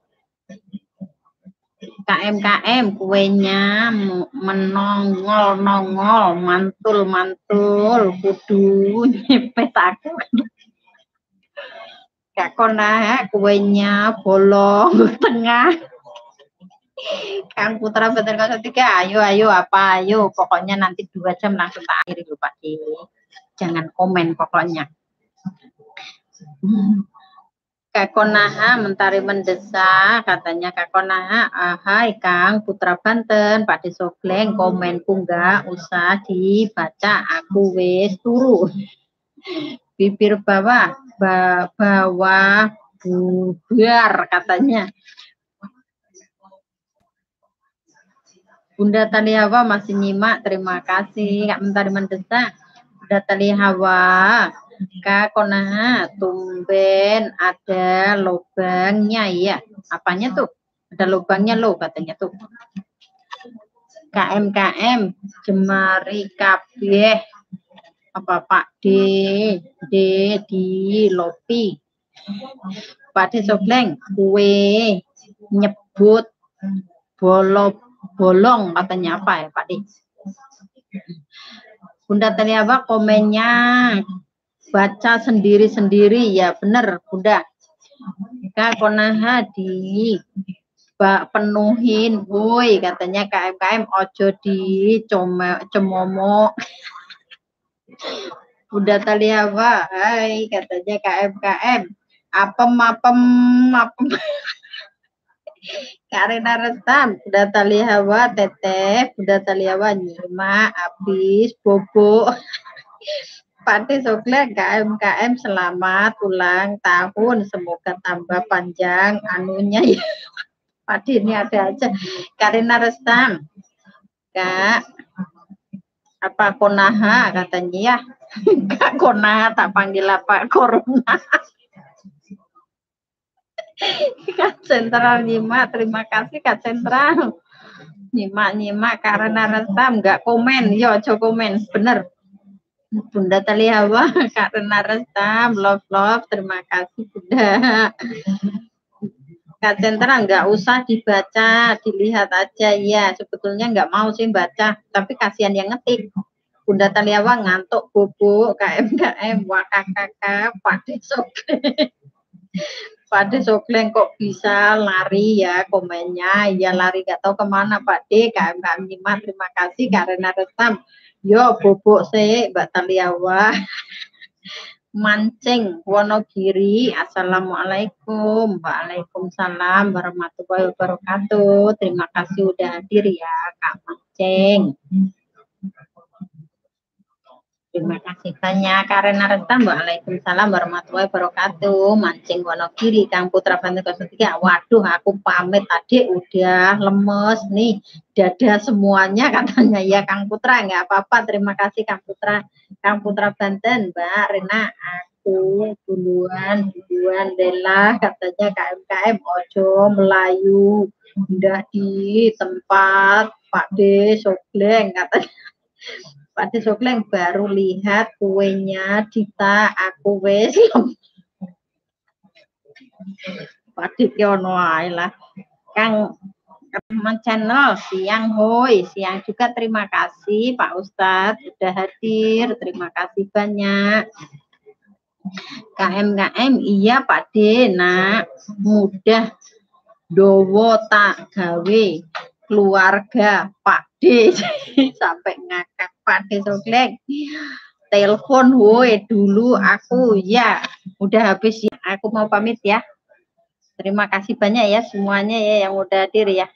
KMKM kuenya menongol mantul kudu nyepet aku. Kakonaha kuenya bolong tengah. Kang Putra Banteng Santika, ayo apa ayo, pokoknya nanti 2 jam langsung tak akhiri lupa jangan komen pokoknya. Kakonaha mentari mendesak, katanya Kakonaha, hai Kang Putra Banten, Pak Desogleng, komenku nggak usah dibaca, aku wes turu. Bibir bawah, bawah bubar katanya. Bunda Tali Hawa masih nyimak, terima kasih. Kak mentari mendesak, Bunda Tali Hawa. Kak Konaha, tumben ada lubangnya ya. Apanya tuh? Ada lubangnya loh katanya tuh. KMKM Jemari kabeh apa Pak D di Lopi. Pak D Sogleng kue nyebut bolong katanya apa ya Pak D? Bunda Taniaba komennya baca sendiri-sendiri ya, bener Bunda. Kak Konaha di penuhin, woi katanya KMKM ojo di cemomo. Bunda Taliawa, hai katanya KMKM apem. Karena Restam, Bunda Taliawa teteh, Bunda Taliawa nyimak habis bobo. Pak Sogleng KMKM selamat ulang tahun, semoga tambah panjang anunya ya. Pak ini ada aja. Karina Restam, Kak apa Konaha katanya ya. Kak Konaha tak panggil apa Corona. Kak Sentral nyimak, terima kasih Kak Sentral. Nyimak karena Restam nggak komen, yo coba komen, bener. Bunda Tali Hawa, Kak Rena Restam, love, terima kasih Bunda. Kak Centra nggak usah dibaca, dilihat aja ya. Sebetulnya nggak mau sih baca, tapi kasihan yang ngetik. Bunda Tali Hawa ngantuk bobo, KMKM, wakakaka, Pak Desogleng. Pak Desogleng kok bisa lari ya komennya, ya lari nggak tahu kemana Pak D, KMKM nyimak, terima kasih Kak Rena Restam. Yo bobok se Mbak Taliawa. Mancing Wonogiri, assalamualaikum. Waalaikumsalam warahmatullahi wabarakatuh. Terima kasih udah hadir ya Kak Mancing. Terima kasih banyak karena Restam. Waalaikumsalam warahmatullahi wabarakatuh. Mancing Wonogiri, Kang Putra Banten 03. Waduh, aku pamit tadi udah lemes nih. Dada semuanya katanya ya Kang Putra. Nggak apa-apa. Terima kasih Kang Putra. Kang Putra Banten, Mbak Rena. Aku duluan Dela katanya KMKM ojo Melayu. Udah di tempat Pak D Sogleng katanya. Pak Sogleng baru lihat kuenya Dita, aku wes Pak Dikyono lah. Kang Rahman Channel siang hoi, siang juga terima kasih Pak Ustadz sudah hadir, terima kasih banyak. KMKM iya Pak D, nak mudah dowo tak gawe keluarga Pak D sampai ngakak Pak D Sogleng. Telepon woi dulu aku ya udah habis ya, aku mau pamit ya. Terima kasih banyak ya semuanya ya yang udah hadir ya.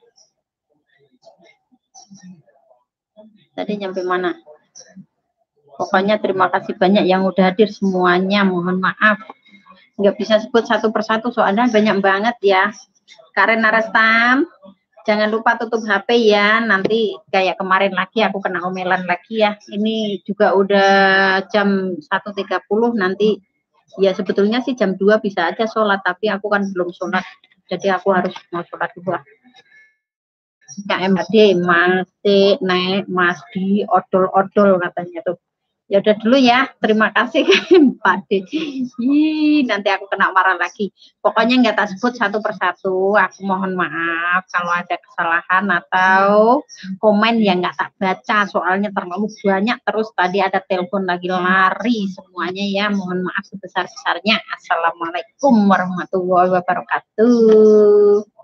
Tadi nyampe mana? Pokoknya terima kasih banyak yang udah hadir semuanya, mohon maaf nggak bisa sebut satu persatu soalnya banyak banget ya. Karen Restam, Jangan lupa tutup HP ya, nanti kayak kemarin lagi aku kena omelan lagi ya. Ini juga udah jam 1.30 nanti. Ya sebetulnya sih jam 2 bisa aja sholat, tapi aku kan belum sholat. Jadi aku harus mau sholat dulu. Kak MD masih naik Masdi odol-odol katanya tuh. Ya udah dulu ya, terima kasih Pak D. Nanti aku kena marah lagi. Pokoknya nggak tak sebut satu persatu. Aku mohon maaf kalau ada kesalahan atau komen yang nggak tak baca. Soalnya terlalu banyak. Terus tadi ada telepon lagi lari semuanya ya. Mohon maaf sebesar-besarnya. Assalamualaikum warahmatullahi wabarakatuh.